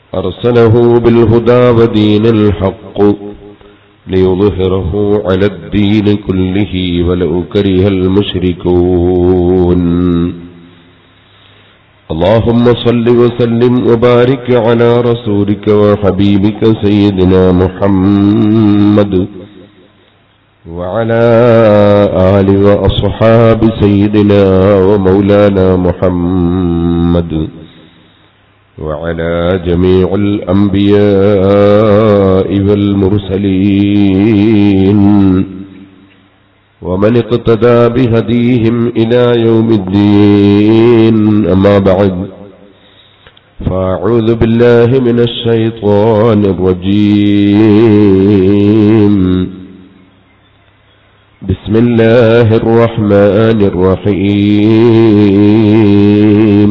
أرسله بالهدى ودين الحق ليظهره على الدين كله ولو كره المشركون. اللهم صل وسلم وبارك على رسولك وحبيبك سيدنا محمد وعلى آل وأصحاب سيدنا ومولانا محمد وعلى جميع الأنبياء والمرسلين ومن اقتدى بهديهم إلى يوم الدين. أما بعد، فأعوذ بالله من الشيطان الرجيم. بسم الله الرحمن الرحيم.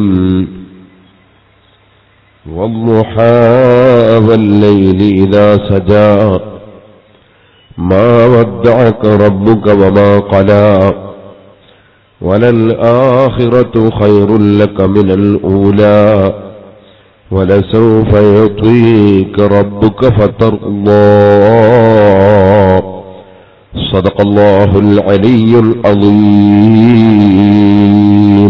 والضحى والليل إذا سجى ما ودعك ربك وما قلى وللآخرة خير لك من الأولى ولسوف يعطيك ربك فترضى. صدق الله العلي العظيم.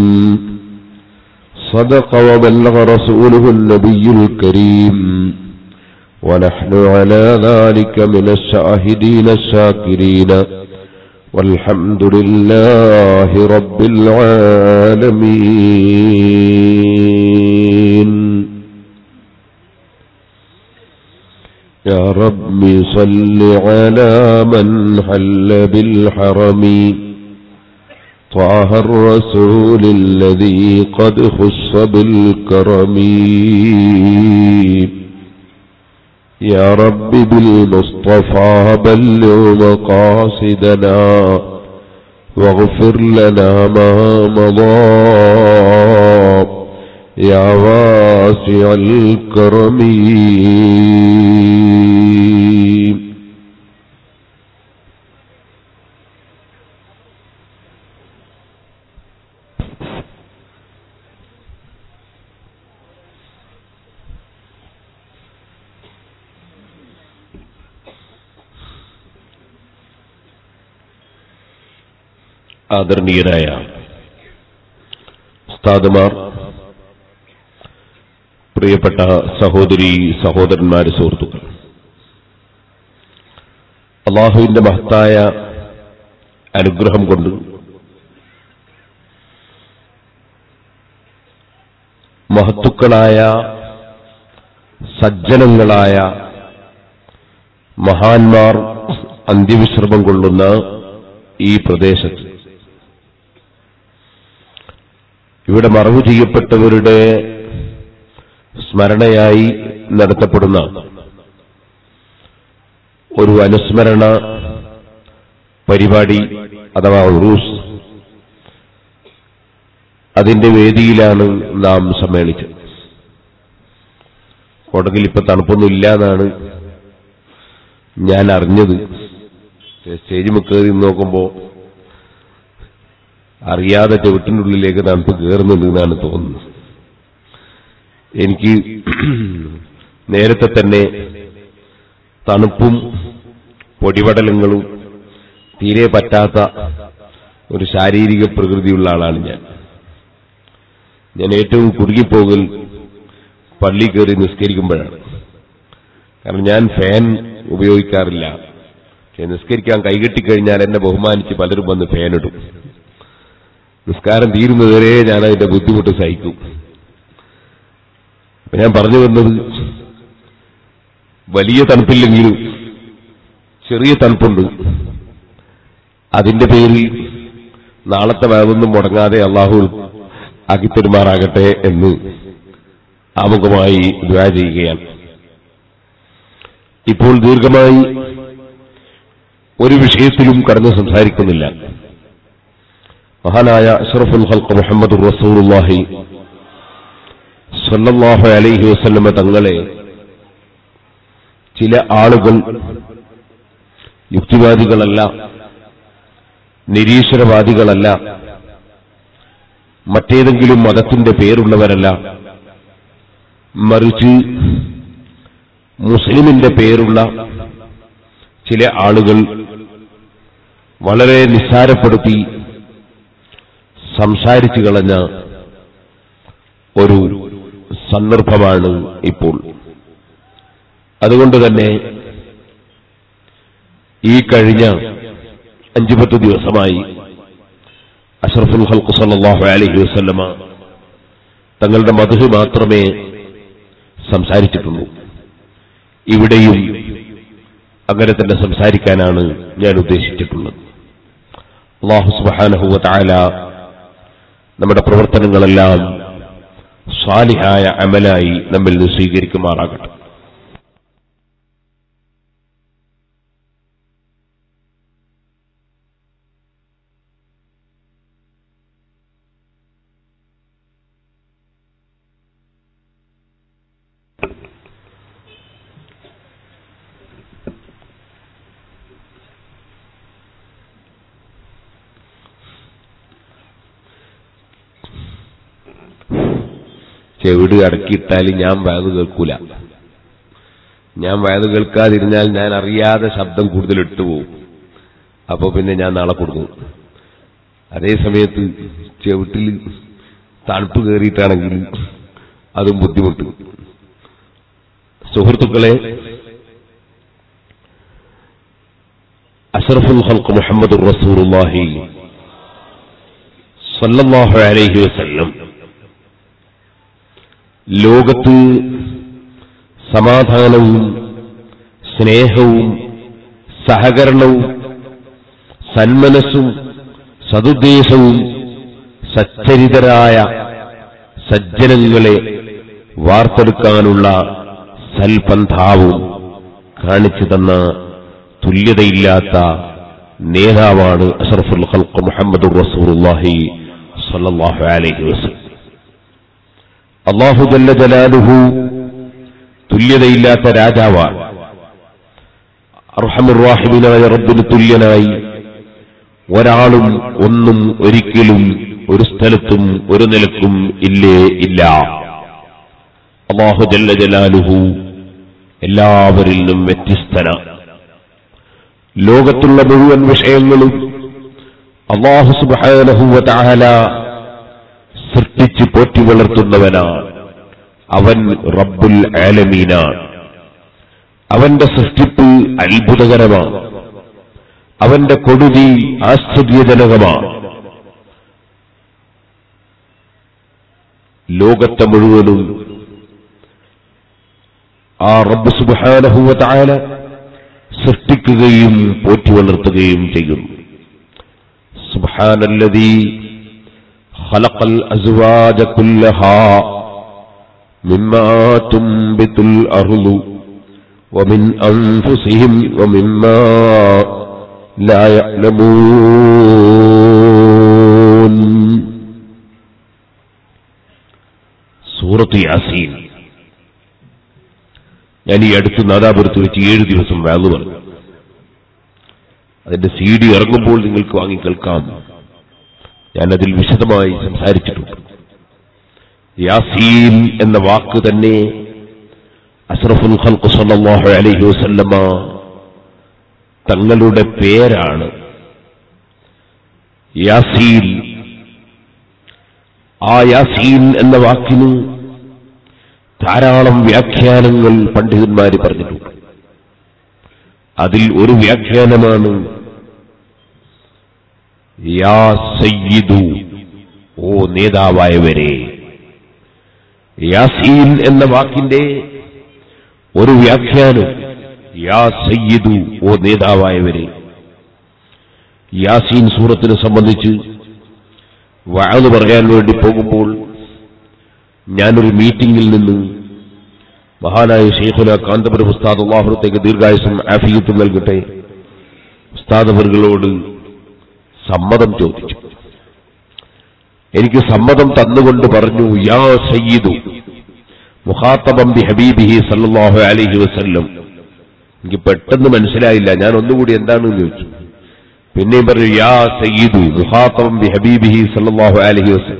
صدق وبلغ رسوله النبي الكريم ونحن على ذلك من الشاهدين الشاكرين والحمد لله رب العالمين. يا رب صل على من حل بالحرم طه الرسول الذي قد خص بالكرم. يا رب بالمصطفى بلغ مقاصدنا واغفر لنا ما مضى يا واسع الكرم. ആദരണീയരായ ഉസ്താദുമാർ, പ്രിയപ്പെട്ട സഹോദരി സഹോദരന്മാരെ, സുഹൃത്തുക്കൾ, അല്ലാഹുവിന്റെ മഹത്തായ അനുഗ്രഹം കൊണ്ട് മഹത്തുക്കളായ സജ്ജനങ്ങളായ മഹാന്മാർ അന്ത്യവിശ്രമം കൊള്ളുന്ന ഈ പ്രദേശത്ത് ഇവിടെ മറവു ചെയ്യപ്പെട്ടവരുടെ സ്മരണയായി നടത്തപ്പെടുന്ന ഒരു അനുസ്മരണ പരിപാടി അഥവാ ഉറൂസ്, അതിന്റെ വേദിയിലാണ് നാം സമ്മേളിച്ചത്. കൊടകിൽ ഇപ്പൊ തണുപ്പൊന്നും ഇല്ലാന്നാണ് ഞാൻ അറിഞ്ഞത്. സ്റ്റേജിൽ കയറി നോക്കുമ്പോ അറിയാതെ ചവിട്ടിനുള്ളിലേക്ക് തണുപ്പ് കയറുന്നുണ്ട് എന്നാണ് തോന്നുന്നത്. എനിക്ക് നേരത്തെ തന്നെ തണുപ്പും പൊടിപടലങ്ങളും തീരെ പറ്റാത്ത ഒരു ശാരീരിക പ്രകൃതിയുള്ള ആളാണ് ഞാൻ ഏറ്റവും കുടുങ്ങിപ്പോകൽ പള്ളി കയറി നിസ്കരിക്കുമ്പോഴാണ്. കാരണം ഞാൻ ഫാൻ ഉപയോഗിക്കാറില്ല. നിസ്കരിക്കാൻ കൈകെട്ടിക്കഴിഞ്ഞാൽ എന്നെ ബഹുമാനിച്ച് പലരും വന്ന് ഫാനിടും. നിസ്കാരം തീരുന്നതുവരെ ഞാൻ അതിന്റെ ബുദ്ധിമുട്ട് സഹിക്കും. ഞാൻ പറഞ്ഞു വന്നത്, വലിയ തണുപ്പില്ലെങ്കിലും ചെറിയ തണുപ്പുണ്ട്. അതിന്റെ പേരിൽ നാളത്തെ വേവൊന്നും മുടങ്ങാതെ അള്ളാഹു ആക്കിത്തരുമാറാകട്ടെ എന്ന് ആമുഖമായി ദുആ ചെയ്യുകയാണ്. ഇപ്പോൾ ദീർഘമായി ഒരു വിഷയത്തിലും കടന്നു സംസാരിക്കുന്നില്ല. മഹാനായ അഷ്റഫുൽ ഖൽഖ് മുഹമ്മദുർ റസൂലുള്ളാഹി സ്വല്ലല്ലാഹു അലൈഹി വസല്ലം തങ്ങളെ ചില ആളുകൾ, യുക്തിവാദികളല്ല, നിരീശ്വരവാദികളല്ല, മറ്റേതെങ്കിലും മതത്തിന്റെ പേരുള്ളവരല്ല, മറിച്ച് മുസ്ലിമിന്റെ പേരുള്ള ചില ആളുകൾ വളരെ നിസ്സാരപ്പെടുത്തി സംസാരിച്ചു കളഞ്ഞ ഒരു സന്ദർഭമാണ് ഇപ്പോൾ. അതുകൊണ്ട് തന്നെ ഈ കഴിഞ്ഞ 5-10 ദിവസമായി അഷ്റഫുൽ ഖൽഖ് സല്ലല്ലാഹു അലൈഹി വസല്ലമ തങ്ങളുടെ മദ്ഹ് മാത്രമേ സംസാരിച്ചിട്ടുള്ളൂ. ഇവിടെയും അങ്ങനെ തന്നെ സംസാരിക്കാനാണ് ഞാൻ ഉദ്ദേശിച്ചിട്ടുള്ളത്. അല്ലാഹു സുബ്ഹാനഹു വ തആല നമ്മുടെ പ്രവർത്തനങ്ങളെല്ലാം സാലിഹായ അമലായി നമ്മിൽ നിന്ന് സ്വീകരിക്കുമാറാകട്ടെ. ചെവിട് അടക്കിയിട്ടാൽ ഞാൻ വയത് കേൾക്കൂല. ഞാൻ വയത് കേൾക്കാതിരുന്നാൽ ഞാൻ അറിയാതെ ശബ്ദം കൂടുതൽ ഇട്ടുപോകും. അപ്പോൾ പിന്നെ ഞാൻ നാളെ കൊടുക്കും. അതേ സമയത്ത് ചെവിട്ടിൽ തണുപ്പ് കയറിയിട്ടാണെങ്കിൽ അതും ബുദ്ധിമുട്ട്. സുഹൃത്തുക്കളെ, അഷ്റഫുൽ ഖൽഖ് മുഹമ്മദുർ റസൂലുള്ളാഹി സ്വല്ലല്ലാഹു അലൈഹി വസല്ലം ലോകത്ത് സമാധാനവും സ്നേഹവും സഹകരണവും സന്മനസ്സും സതുദ്ദേശവും സച്ചരിതരായ സജ്ജനങ്ങളെ വാർത്തെടുക്കാനുള്ള സൽപന്ഥാവും കാണിച്ചു തന്ന തുല്യതയില്ലാത്ത നേതാവാണ് അഷ്റഫുൽ ഖൽഖ് മുഹമ്മദുർ റസൂലുള്ളാഹി സ്വല്ലല്ലാഹു അലൈഹി വസല്ലം. അല്ലാഹു ജല്ല ജലാലുഹു തുല്യതയില്ലാത്ത രാജാവാണ്. അർഹമുർ റഹീമിനായ റബ്ബിന് തുല്യനായി ഒരാളും ഒന്നും ഒരിക്കലും ഒരു സ്ഥലത്തും ഒരു നിലക്കും ഇല്ലേ ഇല്ല. അല്ലാഹു ജല്ല ജലാലുഹു എല്ലാവരിൽ നിന്നും വ്യത്യസ്തനാണ്. ലോകത്തുള്ള മുഴുവൻ വിഷയങ്ങളും അല്ലാഹു സുബ്ഹാനഹു വ തആല സൃഷ്ടിച്ച് പോറ്റി വളർത്തുന്നവനാണ്. അവൻ റബ്ബുൽ ആലമീനാണ്. അവന്റെ സൃഷ്ടിപ്പ് അത്ഭുതകരമാണ്. അവന്റെ കൊടുതി ആശ്ചര്യജനകമാണ്. ലോകത്തെ മുഴുവനും ആ റബ്ബ് സുബ്ഹാനഹു വ തആല സൃഷ്ടിക്കുകയും പോറ്റി വളർത്തുകയും ചെയ്യുന്നു. സുബ്ഹാനല്ലദീ ഖലഖൽ അസ്വാജ കുല്ലഹാ മിമ്മാ തുംബിതുൽ അർളു വമിൻ അൻഫുസിഹിം വമിമ്മാ ലാ യഅലമൂൻ. സൂറത്ത് യാസീൻ. ഞാൻ ഈ അടുത്ത് നാദാപുരത്ത് വെച്ച് 7 ദിവസം വാള് പറഞ്ഞു. അതിന്റെ CD ഇറങ്ങുമ്പോൾ നിങ്ങൾക്ക് വാങ്ങി കേൾക്കാം. ഞാനതിൽ വിശദമായി സംസാരിച്ചിട്ടുണ്ട്. യാസീൻ എന്ന വാക്ക് തന്നെ അഷ്റഫുൽ ഖൽഖ് സ്വല്ലല്ലാഹു അലൈഹി വസല്ലമ തങ്ങളുടെ പേരാണ്. യാസീൻ. ആ യാസീൻ എന്ന വാക്കിന് ധാരാളം വ്യാഖ്യാനങ്ങൾ പണ്ഡിതന്മാര് പറഞ്ഞിട്ടുണ്ട്. അതിൽ ഒരു വ്യാഖ്യാനമാണ് യാ സയ്യിദു, ഓ നേതാവായവരെ. യാസീൻ എന്ന വാക്കിന്റെ ഒരു വ്യാഖ്യാനം യാ സയ്യിദു, ഓ നേതാവായവരെ. യാസീൻ സൂറത്തിനെ സംബന്ധിച്ച് വഅദ് പറയാൻ വേണ്ടി പോകുമ്പോൾ ഞാനൊരു മീറ്റിംഗിൽ നിന്ന് മഹാനായ ശൈഖുന കാന്തപുരം ഉസ്താദ് അല്ലാഹുത്തേക്ക് ദീർഘായുസ്സും ആഫിയത്തും നൽകട്ടെ, ഉസ്താദ് അവറുകളോട് സമ്മതം ചോദിച്ചു. എനിക്ക് സമ്മതം തന്നുകൊണ്ട് പറഞ്ഞു യാ സയ്യിദു മുഖാത്തബം ബി ഹബീബിഹി സല്ലല്ലാഹു അലൈഹി വസല്ലം. എനിക്ക് പെട്ടെന്ന് മനസ്സിലായില്ല. ഞാൻ ഒന്നുകൂടി എന്താണെന്ന് ചോദിച്ചു. പിന്നെയും പറഞ്ഞു യാ സയ്യിദു മുഖാത്തബം ബി ഹബീബിഹി സല്ലല്ലാഹു അലൈഹി വസല്ലം.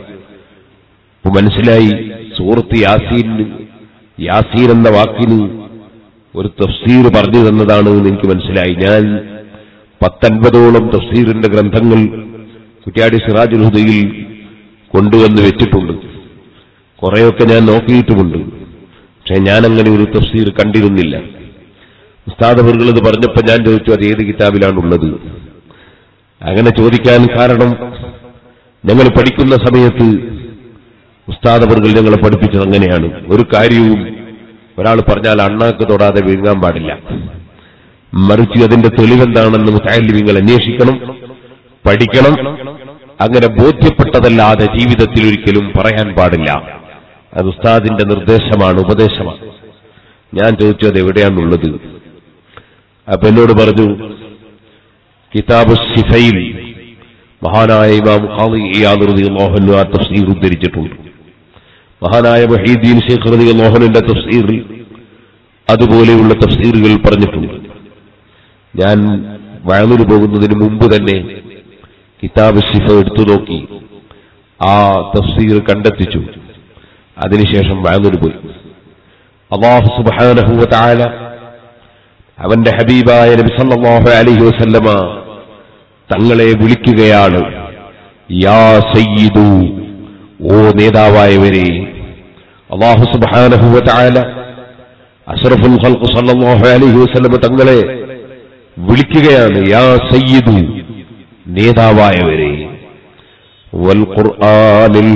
മനസ്സിലായി സൂറത്ത് യാസീൻ എന്ന വാക്കിന് ഒരു തഫ്സീർ പറഞ്ഞു തന്നതാണ് എന്ന് എനിക്ക് മനസ്സിലായി. ഞാൻ 50-ഓളം തഫ്സീറിന്റെ ഗ്രന്ഥങ്ങൾ കുറ്റ്യാടി സിറാജുൽ ഹുദയിൽ കൊണ്ടുവന്ന് വെച്ചിട്ടുണ്ട്. കുറെയൊക്കെ ഞാൻ നോക്കിയിട്ടുമുണ്ട്. പക്ഷെ ഞാനങ്ങനെ ഒരു തഫ്സീർ കണ്ടിരുന്നില്ല. ഉസ്താദ് അവറുകൾ ഇത് പറഞ്ഞപ്പോൾ ഞാൻ ചോദിച്ചു, അത് ഏത് കിതാബിലാണുള്ളത്? അങ്ങനെ ചോദിക്കാൻ കാരണം, ഞങ്ങൾ പഠിക്കുന്ന സമയത്ത് ഉസ്താദ് അവറുകൾ ഞങ്ങളെ പഠിപ്പിച്ചത് അങ്ങനെയാണ്. ഒരു കാര്യവും ഒരാൾ പറഞ്ഞാൽ അണ്ണാക്ക് തൊടാതെ വിഴുങ്ങാൻ പാടില്ല. മറിച്ച് അതിന്റെ തെളിവെന്താണെന്ന് മുതഅല്ലിമീങ്ങൾ അന്വേഷിക്കണം, പഠിക്കണം. അങ്ങനെ ബോധ്യപ്പെട്ടതല്ലാതെ ജീവിതത്തിൽ ഒരിക്കലും പറയാൻ പാടില്ല. അത് ഉസ്താദിന്റെ നിർദ്ദേശമാണ്, ഉപദേശമാണ്. ഞാൻ ചോദിച്ചു, അത് എവിടെയാണുള്ളത്? അപ്പൊ എന്നോട് പറഞ്ഞു, കിതാബ് സിഫയിൽ മഹാനായ ഇമാം ഖാദി ഇയാദ് റളിയല്ലാഹു അൻഹു ആ തഫ്സീർ ഉദ്ധരിച്ചിട്ടുണ്ട്. മഹാനായ മുഹീദ്ദീൻ ശൈഖ് റളിയല്ലാഹു അൻഹുവിന്റെ തഫ്സീറിൽ അതുപോലെയുള്ള തഫ്സീറുകൾ പറഞ്ഞിട്ടുണ്ട്. ഞാൻ വഅലിന് പോകുന്നതിന് മുമ്പ് തന്നെ കിതാബ് സിഫ എടുത്തു നോക്കി, ആ തഫ്സീർ കണ്ടെത്തിച്ചു. അതിനുശേഷം വഅലിന് പോയി. അല്ലാഹു സുബ്ഹാനഹു വ തആല അവന്റെ ഹബീബായ നബി സല്ലല്ലാഹു അലൈഹി വസല്ലമ തങ്ങളെ വിളിക്കുകയാണ്, യാ സയ്യിദു, ഓ നേതാവായവരെ. അല്ലാഹു സുബ്ഹാനഹു വ തആല അഷ്റഫുൽ ഖൽഖ് സല്ലല്ലാഹു അലൈഹി വസല്ലമ തങ്ങളെ വിളിക്കുകയാണ്, യാ സയ്യിദു, നേതാവായവരെ. വൽ ഖുർആനിൽ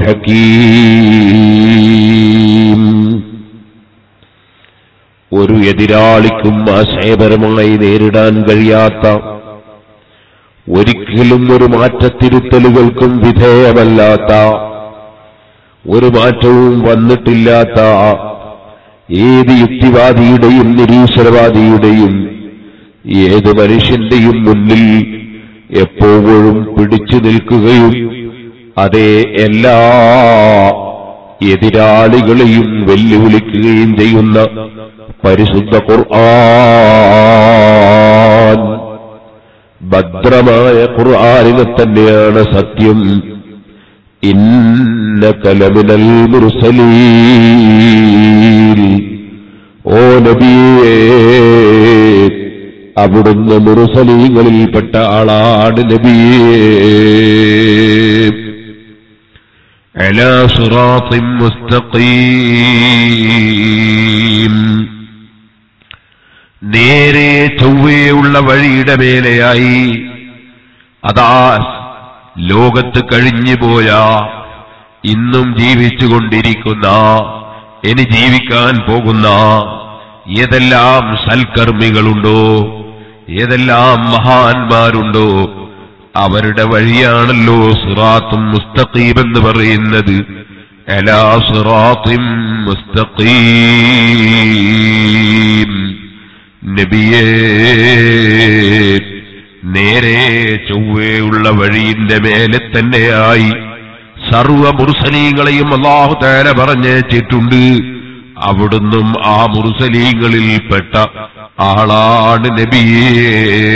ഹകീം, ഒരു എതിരാളിക്കും ആശയപരമായി നേരിടാൻ കഴിയാത്ത, ഒരിക്കലും ഒരു മാറ്റത്തിരുത്തലുകൾക്കും വിധേയമല്ലാത്ത, ഒരു മാറ്റവും വന്നിട്ടില്ലാത്ത ഏത് യുക്തിവാദിയുടെയും നിരീശ്വരവാദിയുടെയും ഏത് മനുഷ്യന്റെയും മുന്നിൽ എപ്പോഴും പിടിച്ചു നിൽക്കുകയും അതേ എല്ലാ എതിരാളികളെയും വെല്ലുവിളിക്കുകയും ചെയ്യുന്ന പരിശുദ്ധ ഖുർആൻ, ഭദ്രമായ ഖുർആനിനെ തന്നെയാണ് സത്യം. ഇന്നക ലമിനൽ മുർസലീൻ, ഓ നബിയേ, അവിടുന്ന് മുർസലീങ്ങളിൽപ്പെട്ട ആളാണ് നബിയേ. അലാ സിറാത്തിൻ മുസ്തഖീം, നേരെ ചൊവ്വയുള്ള വഴിയുടെ മേലെയായി. അതാ ലോകത്ത് കഴിഞ്ഞുപോയ, ഇന്നും ജീവിച്ചുകൊണ്ടിരിക്കുന്ന, ഇനി ജീവിക്കാൻ പോകുന്ന ഏതെല്ലാം സൽക്കർമ്മികളുണ്ടോ, ഏതെല്ലാം മഹാന്മാരുണ്ടോ, അവരുടെ വഴിയാണല്ലോ സിറാത്തും മുസ്തഖീം എന്ന് പറയുന്നത്. അലാ സിറാത്തിൻ മുസ്തഖീം, നബിയേ, നേരെ ചൊവ്വയുള്ള വഴിയുടെ മേലെ തന്നെയായി സർവ മുർസലീങ്ങളെയും അല്ലാഹു തആല പറഞ്ഞേച്ചിട്ടുണ്ട്. അവിടുന്നും ആ മുർസലീങ്ങളിൽപ്പെട്ട ആളാണ് നബിയേ.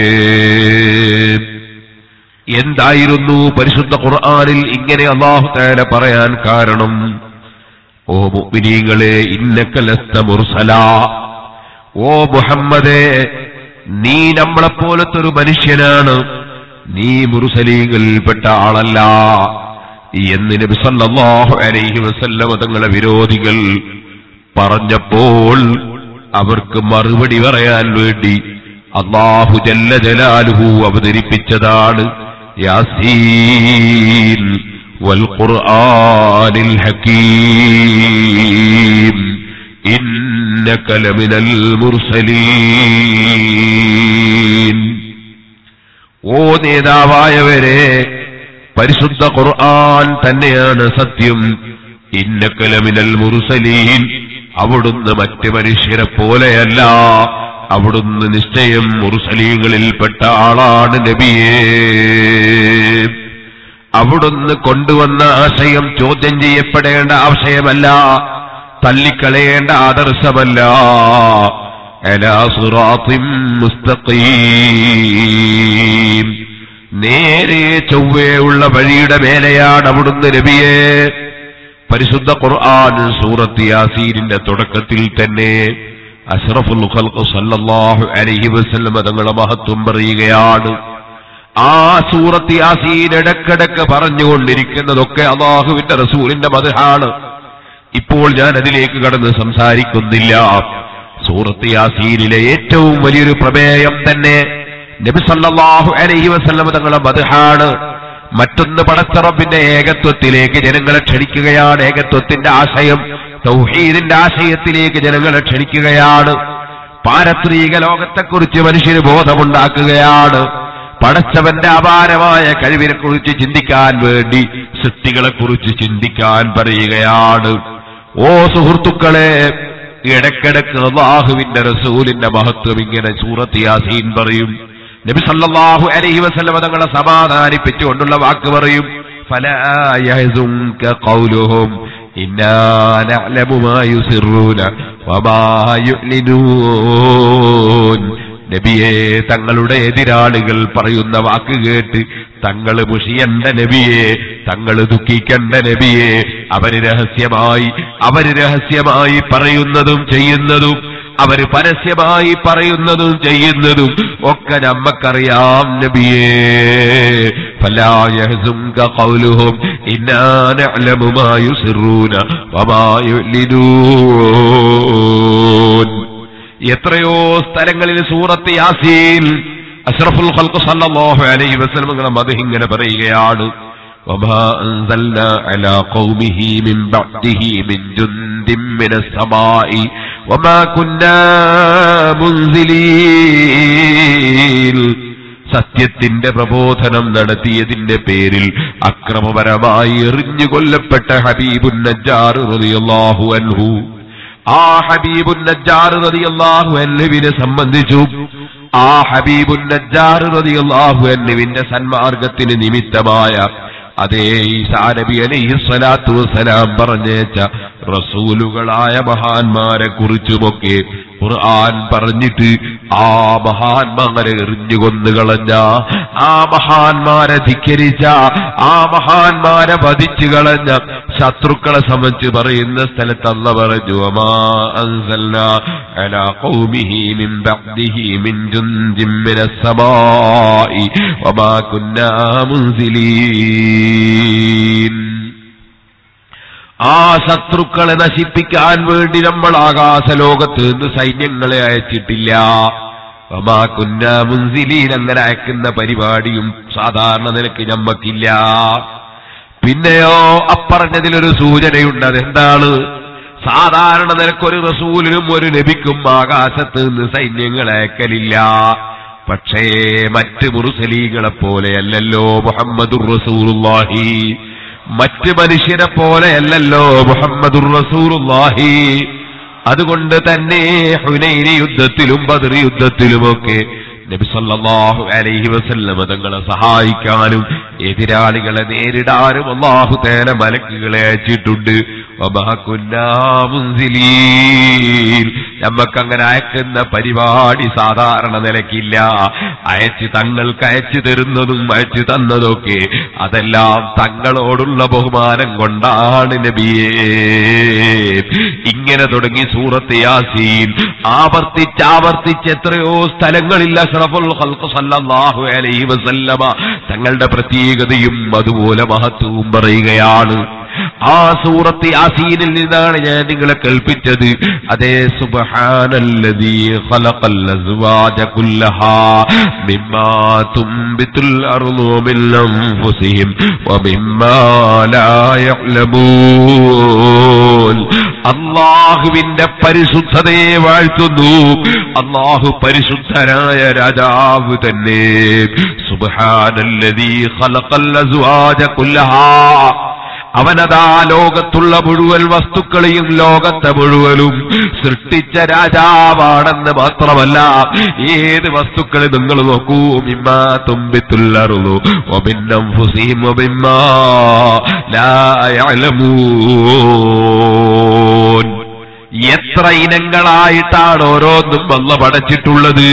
എന്തായിരുന്നു പരിശുദ്ധ ഖുർആനിൽ ഇങ്ങനെ അല്ലാഹു തആല പറയാൻ കാരണം? ഓ മുഅ്മിനീങ്ങളെ, ഇന്നക ലസ്ത മുർസലാ, ഓ മുഹമ്മദേ, നീ നമ്മളെപ്പോലത്തെ ഒരു മനുഷ്യനാണ്, നീ മുർസലീങ്ങളിൽപ്പെട്ട ആളല്ല എന്ന് നബി സല്ലല്ലാഹു അലൈഹി വസല്ലം തങ്ങളെ വിരോധികൾ പറഞ്ഞപ്പോൾ അവർക്ക് മറുപടി പറയാൻ വേണ്ടി അല്ലാഹു ജല്ല ജലാലുഹു അവതരിപ്പിച്ചതാണ് യാസീൻ വൽ ഖുർആനിൽ ഹകീം ഇന്നക ലമിനൽ മുർസലീൻ. ഓ നേതാവായവരെ, പരിശുദ്ധ ഖുർആൻ തന്നെയാണ് സത്യം. ഇന്നക ലമിനൽ മുർസലീൻ, അവിടുന്ന് മറ്റ് മനുഷ്യരെ പോലെയല്ല, അവിടുന്ന് നിശ്ചയം മുർസലീങ്ങളിൽപ്പെട്ട ആളാണ് നബിയേ. അവിടുന്ന് കൊണ്ടുവന്ന ആശയം ചോദ്യം ചെയ്യപ്പെടേണ്ട ആശയമല്ല, തള്ളിക്കളയേണ്ട ആദർശമല്ല. അലാ സിറാത്തിൻ മുസ്തഖീം, നേരെ ചൊവ്വയുള്ള വഴിയുടെ മേലെയാണ് അവിടുന്ന് നബിയെ. പരിശുദ്ധ ഖുർആൻ സൂറത്ത് യാസീനിന്റെ തുടക്കത്തിൽ തന്നെ അഷ്റഫുൽ ഖൽഖ് സല്ലല്ലാഹു അലൈഹി വസല്ലം തങ്ങളുടെ മഹത്വം പറയുകയാണ്. ആ സൂറത്ത് യാസീൻ ഇടക്കിടക്ക് പറഞ്ഞുകൊണ്ടിരിക്കുന്നതൊക്കെ അല്ലാഹുവിന്റെ റസൂലിന്റെ മദ്ഹാണ്. ഇപ്പോൾ ഞാൻ അതിലേക്ക് കടന്ന് സംസാരിക്കുന്നില്ല. സൂറത്ത് യാസീനിലെ ഏറ്റവും വലിയൊരു പ്രമേയം തന്നെ നബി സല്ലല്ലാഹു അലൈഹി വസല്ലം തങ്ങളുടെ മദ്ഹാണ്. മറ്റൊന്ന് പടച്ച റബ്ബിന്റെ ഏകത്വത്തിലേക്ക് ജനങ്ങളെ ക്ഷണിക്കുകയാണ്. ഏകത്വത്തിന്റെ ആശയം, തൗഹീദിന്റെ ആശയത്തിലേക്ക് ജനങ്ങളെ ക്ഷണിക്കുകയാണ്. പാരത്രിക ലോകത്തെക്കുറിച്ച് മനുഷ്യന് ബോധമുണ്ടാക്കുകയാണ്. പടച്ചവന്റെ അപാരമായ കഴിവിനെക്കുറിച്ച് ചിന്തിക്കാൻ വേണ്ടി സൃഷ്ടികളെക്കുറിച്ച് ചിന്തിക്കാൻ പറയുകയാണ്. ഓ സുഹൃത്തുക്കളെ, ഇടക്കിടക്ക് അല്ലാഹുവിന്റെ റസൂലിന്റെ മഹത്വം ഇങ്ങനെ സൂറത്ത് യാസീൻ പറയും. നബി സല്ലല്ലാഹു അലൈഹി വസല്ലം തങ്ങളെ സമാധാനിപ്പിച്ചുകൊണ്ടുള്ള വാക്ക് പറയും. ഫലാ യഹ്സുൻക ഖൗലുഹും ഇന്നാ നഅലമു മാ യുസിറൂന വമാ യുഅ്ലിനൂൻ. നബിയെ, തങ്ങളുടെ എതിരാളികൾ പറയുന്ന വാക്ക് കേട്ട് തങ്ങൾ മുഷിയണ്ട നബിയെ, തങ്ങൾ ദുഃഖിക്കണ്ട നബിയെ. അവര് രഹസ്യമായി പറയുന്നതും ചെയ്യുന്നതും, അവര് പരസ്യമായി പറയുന്നതും ചെയ്യുന്നതും ഒക്കെ നമ്മക്കറിയാം നബിയേ. ഫലാ യഹ്സുൻക ഖൗലുഹും ഇന്നാ നഅലമു മാ യുസിറൂന വമാ യുഅ്ലിനൂൻ. എത്രയോ സ്ഥലങ്ങളിൽ സൂറത്ത് യാസീൻ അഷ്റഫുൽ ഖൽഖ് സല്ലല്ലാഹു അലൈഹി വസല്ലം തങ്ങളുടെ മദ്ഹ് ഇങ്ങനെ പറയുകയാണ്. വമാ അൻസൽനാ അലാ ഖൗമിഹി മിൻ ബഅദിഹി മിൻ ജുൻദിൻ മിനസ് സമാഇ വമാ കുന്നാ മുൻസിലീൻ. സത്യത്തിന്റെ പ്രബോധനം നടത്തിയതിന്റെ പേരിൽ അക്രമപരമായി എറിഞ്ഞു കൊല്ലപ്പെട്ട ഹബീബുൻ നജ്ജാർ റളിയല്ലാഹു അൻഹു. ആ ഹബീബുൻ നജ്ജാർ റളിയല്ലാഹു അൻഹുവിനെ സംബന്ധിച്ചു, ആ ഹബീബുൻ നജ്ജാർ റളിയല്ലാഹു അൻഹുവിന്റെ സന്മാർഗത്തിന് നിമിത്തമായ അതേ ഈസാ നബി അലൈഹിസ്സലാത്തു വസ്സലാം പറഞ്ഞേച്ച റസൂലുകളായ മഹാന്മാരെ കുറിച്ചുമൊക്കെ ഖുർആൻ പറഞ്ഞിട്ട് ആ മഹാന്മാരെ എറിഞ്ഞു കൊന്നുകളഞ്ഞ, ആ മഹാന്മാരെ ധിക്കരിച്ച, ആ മഹാന്മാരെ വധിച്ചു കളഞ്ഞ ശത്രുക്കളെ സംബന്ധിച്ച് പറയുന്ന സ്ഥലത്ത് അല്ലാഹു പറഞ്ഞു, വമാ അൻസൽനാ അലാ ഖൗമിഹി മിൻ ബഅദിഹി മിൻ ജുൻദിൻ മിനസ് സമാഇ വമാ കുന്നാ മുൻസിലീൻ. ആ ശത്രുക്കളെ നശിപ്പിക്കാൻ വേണ്ടി നമ്മൾ ആകാശലോകത്ത് നിന്ന് സൈന്യങ്ങളെ അയച്ചിട്ടില്ല. വമാ കുന്നാ മുൻസിലീൻ. അങ്ങനെ അയക്കുന്ന പരിപാടിയും സാധാരണ നിലയ്ക്ക് നമ്മക്കില്ല. പിന്നെയോ അപ്പറഞ്ഞതിലൊരു സൂചനയുണ്ട്. അതെന്താണ്? സാധാരണ നിലക്കൊരു റസൂലിനും ഒരു നബിക്കും ആകാശത്ത് നിന്ന് സൈന്യങ്ങൾ അയക്കലില്ല. പക്ഷേ മറ്റ് മുർസലീങ്ങളെ പോലെയല്ലല്ലോ മുഹമ്മദുർ റസൂലുള്ളാഹി. മറ്റ് മനുഷ്യരെ പോലെയല്ലല്ലോ മുഹമ്മദുർ റസൂലുള്ളാഹി. അതുകൊണ്ട് തന്നെ ഹുനൈൻ യുദ്ധത്തിലും ബദർ യുദ്ധത്തിലുമൊക്കെ നബി സല്ലല്ലാഹു അലൈഹി വസല്ലം തങ്ങളെ സഹായിക്കാനും എതിരാളികളെ നേരിടാനും അല്ലാഹു തആല മലക്കുകളെ അയച്ചിട്ടുണ്ട്. വമാ കുന്നാ മുൻസിലീൻ. നമ്മക്കങ്ങനെ അയക്കുന്ന പരിപാടി സാധാരണ നിലയ്ക്കില്ല. തങ്ങൾക്ക് അയച്ചു തരുന്നതും അയച്ചു തന്നതൊക്കെ അതെല്ലാം തങ്ങളോടുള്ള ബഹുമാനം കൊണ്ടാണ് നബിയേ. ഇങ്ങനെ തുടങ്ങി സൂറത്ത് യാസീൻ ആവർത്തിച്ച് എത്രയോ സ്ഥലങ്ങളിൽ അഷ്റഫുൽ ഖൽഖ് സല്ലല്ലാഹു അലൈഹി വസല്ലമ തങ്ങളുടെ പ്രത്യേകതയും അതുപോലെ മഹത്വവും പറയുകയാണ്. ആ സൂറത്ത് യാസീനിൽ നിന്നാണ് ഞാൻ നിങ്ങളെ കേൾപ്പിച്ചത്. അതേ സുബ്ഹാനല്ലദീ ഖലഖൽ അസ്വാജ കുല്ലഹാ മിമ്മാ തുംബിതുൽ അർളു മിൻ അൻഫുസിഹിം വമിമ്മാ ലാ യഅലമൂൻ. അല്ലാഹുവിന്റെ പരിശുദ്ധതയെ വാഴ്ത്തുന്നു. അല്ലാഹു പരിശുദ്ധനായ രാജാവ് തന്നെ. സുബ്ഹാനല്ലദീ ഖലഖൽ അസ്വാജ കുല്ലഹാ. അവനതാ ലോകത്തുള്ള മുഴുവൻ വസ്തുക്കളെയും ലോകത്തെ മുഴുവനും സൃഷ്ടിച്ച രാജാവാണെന്ന് മാത്രമല്ല, ഏത് വസ്തുക്കളെ നിങ്ങൾ നോക്കൂ, മിമ്മാ തുംബിതുൽ അർളു വമിൻ അൻഫുസിഹിം വമിമ്മാ ലാ യഅലമൂൻ. എത്ര ഇനങ്ങളായിട്ടാണ് ഓരോന്നും അല്ലാഹു പടച്ചിട്ടുള്ളത്.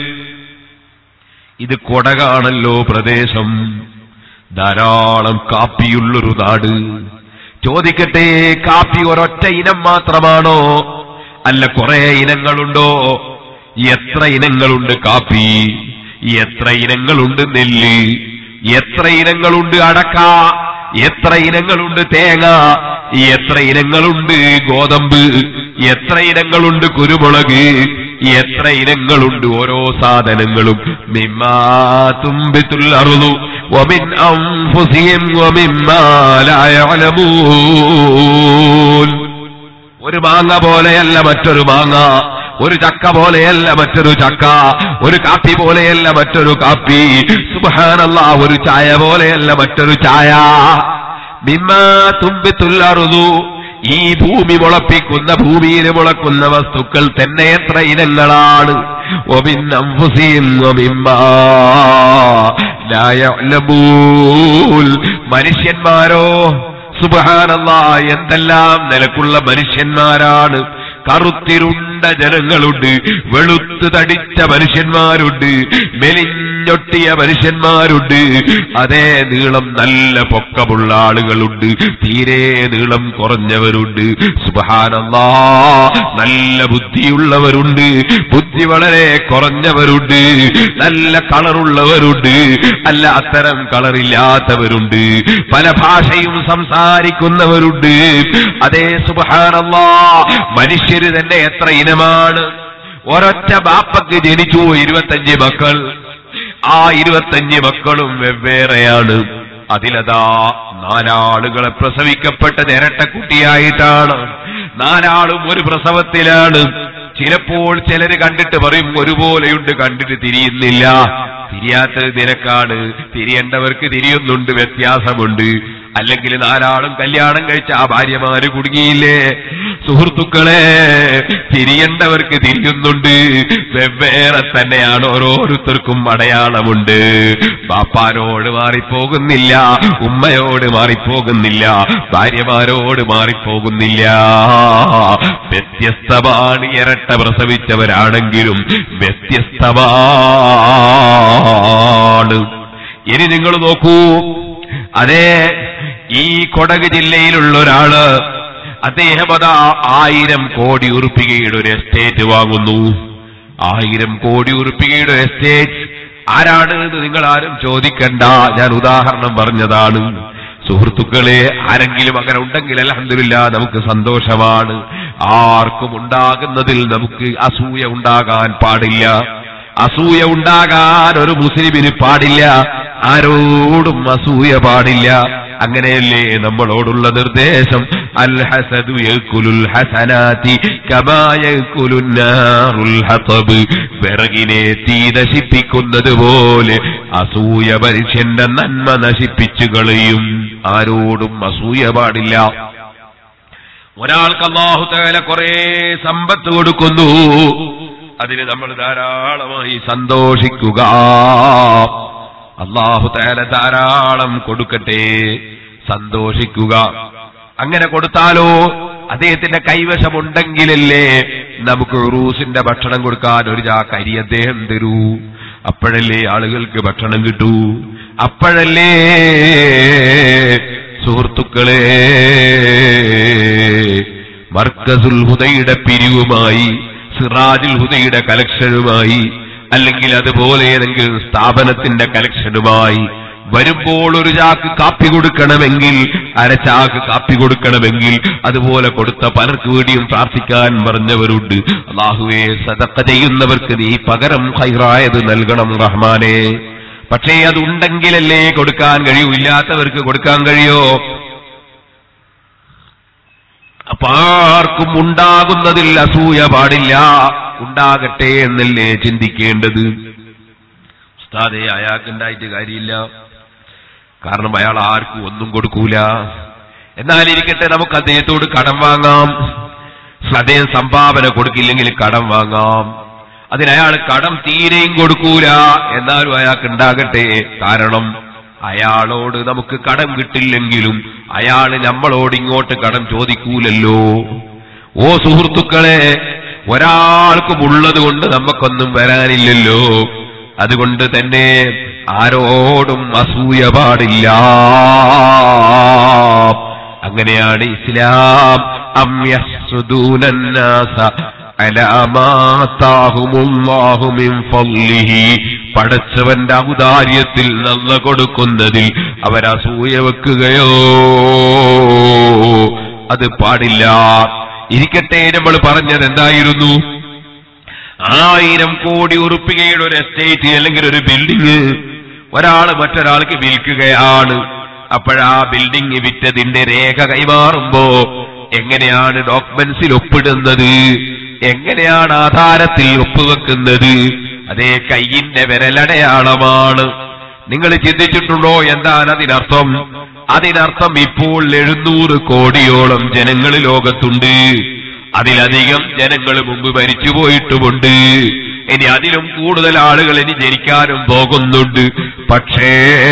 ഇത് കൊടകാണല്ലോ പ്രദേശം, ധാരാളം കാപ്പിയുള്ളൊരു നാട്. ചോദിക്കട്ടെ, കാപ്പി ഒരൊറ്റ ഇനം മാത്രമാണോ? അല്ല കുറെ ഇനങ്ങളുണ്ടോ? എത്ര ഇനങ്ങളുണ്ട് കാപ്പി, എത്ര ഇനങ്ങളുണ്ട് നെല്ല്, എത്ര ഇനങ്ങളുണ്ട് അടക്ക, എത്ര ഇനങ്ങളുണ്ട് തേങ്ങ, എത്ര ഇനങ്ങളുണ്ട് ഗോതമ്പ്, എത്ര ഇനങ്ങളുണ്ട് കുരുമുളക്, എത്ര ഇനങ്ങളുണ്ട് ഓരോ സാധനങ്ങളും. മിമ്മാ തുംബിതുൽ അർളു വമിൻ അൻഫുസിഹിം വമിമ്മാ ലാ യഅലമൂൻ. ഒരു മാങ്ങ പോലെയല്ല മറ്റൊരു മാങ്ങ, ഒരു ചക്ക പോലെയല്ല മറ്റൊരു ചക്ക, ഒരു കാപ്പി പോലെയല്ല മറ്റൊരു കാപ്പി, സുബ്ഹാനല്ലാഹ്, ഒരു ചായ പോലെയല്ല മറ്റൊരു ചായ. മിമ്മാ തുംബിതുൽ അർളു, ഈ ഭൂമി മുളപ്പിക്കുന്ന, ഭൂമിയിൽ മുളക്കുന്ന വസ്തുക്കൾ തന്നെ എത്ര ഇനങ്ങളാണ്. വമിൻ അൻഫുസിഹിം വമിമ്മാ ലാ യഅലമൂൻ. മനുഷ്യന്മാരോ സുബ്ഹാനല്ലാഹ്, എന്തെല്ലാം നിലക്കുള്ള മനുഷ്യന്മാരാണ്. കറുത്തിരുണ്ട ജനങ്ങളുണ്ട്, വെളുത്ത് തടിച്ച മനുഷ്യന്മാരുണ്ട്, മെലിഞ്ഞൊട്ടിയ മനുഷ്യന്മാരുണ്ട്, അതേ നീളം നല്ല പൊക്കമുള്ള ആളുകളുണ്ട്, തീരെ നീളം കുറഞ്ഞവരുണ്ട്. സുബ്ഹാനല്ലാഹ്, നല്ല ബുദ്ധിയുള്ളവരുണ്ട്, ബുദ്ധി വളരെ കുറഞ്ഞവരുണ്ട്, നല്ല കളറുള്ളവരുണ്ട്, അല്ല അത്തരം കളറില്ലാത്തവരുണ്ട്, പല ഭാഷയും സംസാരിക്കുന്നവരുണ്ട്. അതേ സുബ്ഹാനല്ലാഹ്, മനുഷ്യര് തന്നെ എത്ര ഇനമാണ്. ഒരൊറ്റ ബാപ്പക്ക് ജനിച്ചു 25 മക്കൾ, ആ 25 മക്കളും വെവ്വേറെയാണ്. അതിലതാ 4 ആളുകളെ പ്രസവിക്കപ്പെട്ടത് ഇരട്ടക്കുട്ടിയായിട്ടാണ്. 4 ആളും ഒരു പ്രസവത്തിലാണ്. ചിലപ്പോൾ ചിലര് കണ്ടിട്ട് പറയും ഒരുപോലെയുണ്ട്, കണ്ടിട്ട് തിരിയുന്നില്ല. തിരിയാത്തത് നിനക്കാണ്, തിരിയേണ്ടവർക്ക് തിരിയുന്നുണ്ട്, വ്യത്യാസമുണ്ട്. അല്ലെങ്കിൽ 4 ആളും കല്യാണം കഴിച്ച ആ ഭാര്യമാര് കുടുങ്ങിയില്ലേ? സുഹൃത്തുക്കളെ, തിരിയേണ്ടവർക്ക് തിരിയുന്നുണ്ട്, വെവ്വേറെ തന്നെയാണ്. ഓരോരുത്തർക്കും അടയാളമുണ്ട്. ബാപ്പാനോട് മാറിപ്പോകുന്നില്ല, ഉമ്മയോട് മാറിപ്പോകുന്നില്ല, ഭാര്യമാരോട് മാറിപ്പോകുന്നില്ല. വ്യത്യസ്തമാണ്. ഇരട്ട പ്രസവിച്ചവരാണെങ്കിലും വ്യത്യസ്തമാണ്. ഇനി നിങ്ങൾ നോക്കൂ, അതേ ഈ കൊടക് ജില്ലയിലുള്ള ഒരാള്, അദ്ദേഹം അതാ 1000 കോടി ഉറുപ്പികയുടെ ഒരു എസ്റ്റേറ്റ് വാങ്ങുന്നു. 1000 കോടി ഉറുപ്പികയുടെ എസ്റ്റേറ്റ് ആരാണ് എന്ന് നിങ്ങൾ ആരും ചോദിക്കണ്ട, ഞാൻ ഉദാഹരണം പറഞ്ഞതാണ്. സുഹൃത്തുക്കളെ, ആരെങ്കിലും അങ്ങനെ ഉണ്ടെങ്കിൽ അൽഹംദുലില്ലാഹ്, നമുക്ക് സന്തോഷമാണ്. ആർക്കും ഉണ്ടാകുന്നതിൽ നമുക്ക് അസൂയ ഉണ്ടാകാൻ പാടില്ല. അസൂയ ഉണ്ടാകാൻ ഒരു മുസ്ലിമിന് പാടില്ല. ആരോടും അസൂയ പാടില്ല. അങ്ങനെയല്ലേ നമ്മളോടുള്ള നിർദ്ദേശം? അൽ ഹസദു യഅകുലുൽ ഹസനാതി കമാ യഅകുലുൻ നാറുൽ ഹതബ്. വിറകിനെ തീ നശിപ്പിക്കുന്നത് പോലെ അസൂയ മനുഷ്യന്റെ നന്മ നശിപ്പിച്ചു കളയും. ആരോടും അസൂയ പാടില്ല. ഒരാൾക്ക് അല്ലാഹു തആല കുറേ സമ്പത്ത് കൊടുക്കുന്നു, അതിന് നമ്മൾ ധാരാളമായി സന്തോഷിക്കുക. അല്ലാഹു തആല ധാരാളം കൊടുക്കട്ടെ, സന്തോഷിക്കുക. അങ്ങനെ കൊടുത്താലോ അദ്ദേഹത്തിന്റെ കൈവശമുണ്ടെങ്കിലല്ലേ നമുക്ക് ഉറൂസിന്റെ ഭക്ഷണം കൊടുക്കാൻ ഒരു ചാക്ക് അരി അദ്ദേഹം തരൂ. അപ്പോഴല്ലേ ആളുകൾക്ക് ഭക്ഷണം കിട്ടൂ. അപ്പോഴല്ലേ സുഹൃത്തുക്കളെ മർക്കസുൽ ഹുദയുടെ പിരിവുമായി, സിറാജുൽ ഹുദയുടെ കലക്ഷനുമായി, അല്ലെങ്കിൽ അതുപോലെ ഏതെങ്കിലും സ്ഥാപനത്തിന്റെ കലക്ഷനുമായി വരുമ്പോൾ ഒരു ചാക്ക് കാപ്പി കൊടുക്കണമെങ്കിൽ, അരച്ചാക്ക് കാപ്പി കൊടുക്കണമെങ്കിൽ, അതുപോലെ കൊടുത്ത പലർക്ക് വേണ്ടിയും പ്രാർത്ഥിക്കാൻ പറഞ്ഞവരുണ്ട്. അല്ലാഹുവേ, സദഖ ചെയ്യുന്നവർക്ക് നീ പകരം ഖൈറായത് നൽകണം റഹ്മാനെ. പക്ഷേ അതുണ്ടെങ്കിലല്ലേ കൊടുക്കാൻ കഴിയൂ, ഇല്ലാത്തവർക്ക് കൊടുക്കാൻ കഴിയോ? അപ്പൊ ആർക്കും ഉണ്ടാകുന്നതിൽ അസൂയ പാടില്ല. ഉണ്ടാകട്ടെ എന്നല്ലേ ചിന്തിക്കേണ്ടത്. ഉസ്താദേ, അയാൾക്കുണ്ടായിട്ട് കാര്യമില്ല, കാരണം അയാൾ ആർക്കും ഒന്നും കൊടുക്കൂല. എന്നാലിരിക്കട്ടെ, നമുക്ക് അദ്ദേഹത്തോട് കടം വാങ്ങാം. അദ്ദേഹം സംഭാവന കൊടുക്കില്ലെങ്കിൽ കടം വാങ്ങാം. അതിനയാൾ കടം തീരെയും കൊടുക്കൂല, എന്നാലും അയാൾക്ക് ഉണ്ടാകട്ടെ. കാരണം അയാളോട് നമുക്ക് കടം കിട്ടില്ലെങ്കിലും അയാൾ നമ്മളോട് ഇങ്ങോട്ട് കടം ചോദിക്കൂലല്ലോ. ഓ സുഹൃത്തുക്കളെ, ഒരാൾക്കും ഉള്ളത് കൊണ്ട് നമുക്കൊന്നും വരാനില്ലല്ലോ. അതുകൊണ്ട് തന്നെ ആരോടും അസൂയ പാടില്ല. അങ്ങനെയാണ് ഇസ്ലാം. അം യഹ്സുദൂനന്നാസ അലാ മാ ആതാഹുമുല്ലാഹു മിൻ ഫളിഹി, പടച്ചവന്റെ ഔദാര്യത്തിൽ നല്ല കൊടുക്കുന്നതിൽ അവരസൂയ വെക്കുകയോ? അത് പാടില്ല. ഇരിക്കട്ടെ, നമ്മൾ പറഞ്ഞത് എന്തായിരുന്നു? 1000 കോടി ഉറുപ്പികയുടെ ഒരു എസ്റ്റേറ്റ് അല്ലെങ്കിൽ ഒരു ബിൽഡിംഗ് ഒരാൾ മറ്റൊരാൾക്ക് വിൽക്കുകയാണ്. അപ്പോഴാ ബിൽഡിംഗ് വിറ്റതിന്റെ രേഖ കൈമാറുമ്പോ എങ്ങനെയാണ് ഡോക്യുമെന്റ്സിൽ ഒപ്പിടുന്നത്? എങ്ങനെയാണ് ആധാരത്തിൽ ഒപ്പുവെക്കുന്നത്? അതേ കയ്യിന്റെ വിരലടയാളമാണ്. നിങ്ങൾ ചിന്തിച്ചിട്ടുണ്ടോ എന്താണ് അതിനർത്ഥം? അതിനർത്ഥം ഇപ്പോൾ 700 കോടിയോളം ജനങ്ങൾ ലോകത്തുണ്ട്. അതിലധികം ജനങ്ങൾ മുമ്പ് മരിച്ചുപോയിട്ടുമുണ്ട്. ഇനി അതിലും കൂടുതൽ ആളുകൾ ഇനി ജനിക്കാനും പോകുന്നുണ്ട്. പക്ഷേ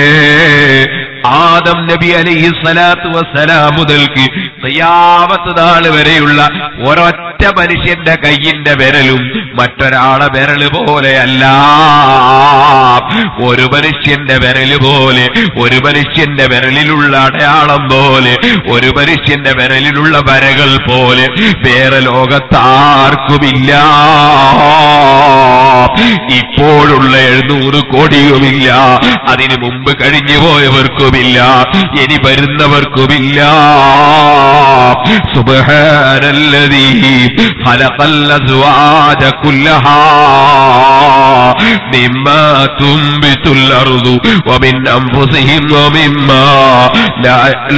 ആദം നബി അലൈഹി സ്വലാത്തു വസ്സലാം മുതൽക്ക് ഖിയാമത്ത് നാൾ വരെയുള്ള ഒരൊറ്റ മനുഷ്യന്റെ കയ്യിന്റെ വിരലും മറ്റൊരാളെ വിരല് പോലെയല്ല. ഒരു മനുഷ്യന്റെ വിരല് പോലെ, ഒരു മനുഷ്യന്റെ വിരലിലുള്ള അടയാളം പോലെ, ഒരു മനുഷ്യന്റെ വിരലിലുള്ള വരകൾ പോലെ വേറെ ലോകത്താർക്കുമില്ല. ഇപ്പോഴുള്ള 700 കോടിയുമില്ല, അതിനു മുമ്പ് കഴിഞ്ഞു പോയവർക്കുമില്ല, ഇനി വരുന്നവർക്കുമില്ല. സുബ്ഹാനല്ലദീ ഖലഖൽ അസ്വാജ കുല്ലഹാ മിമ്മാ തുംബിതുൽ അർദു വമിൻ അൻഫുസിഹിം വമിമ്മാ ലാ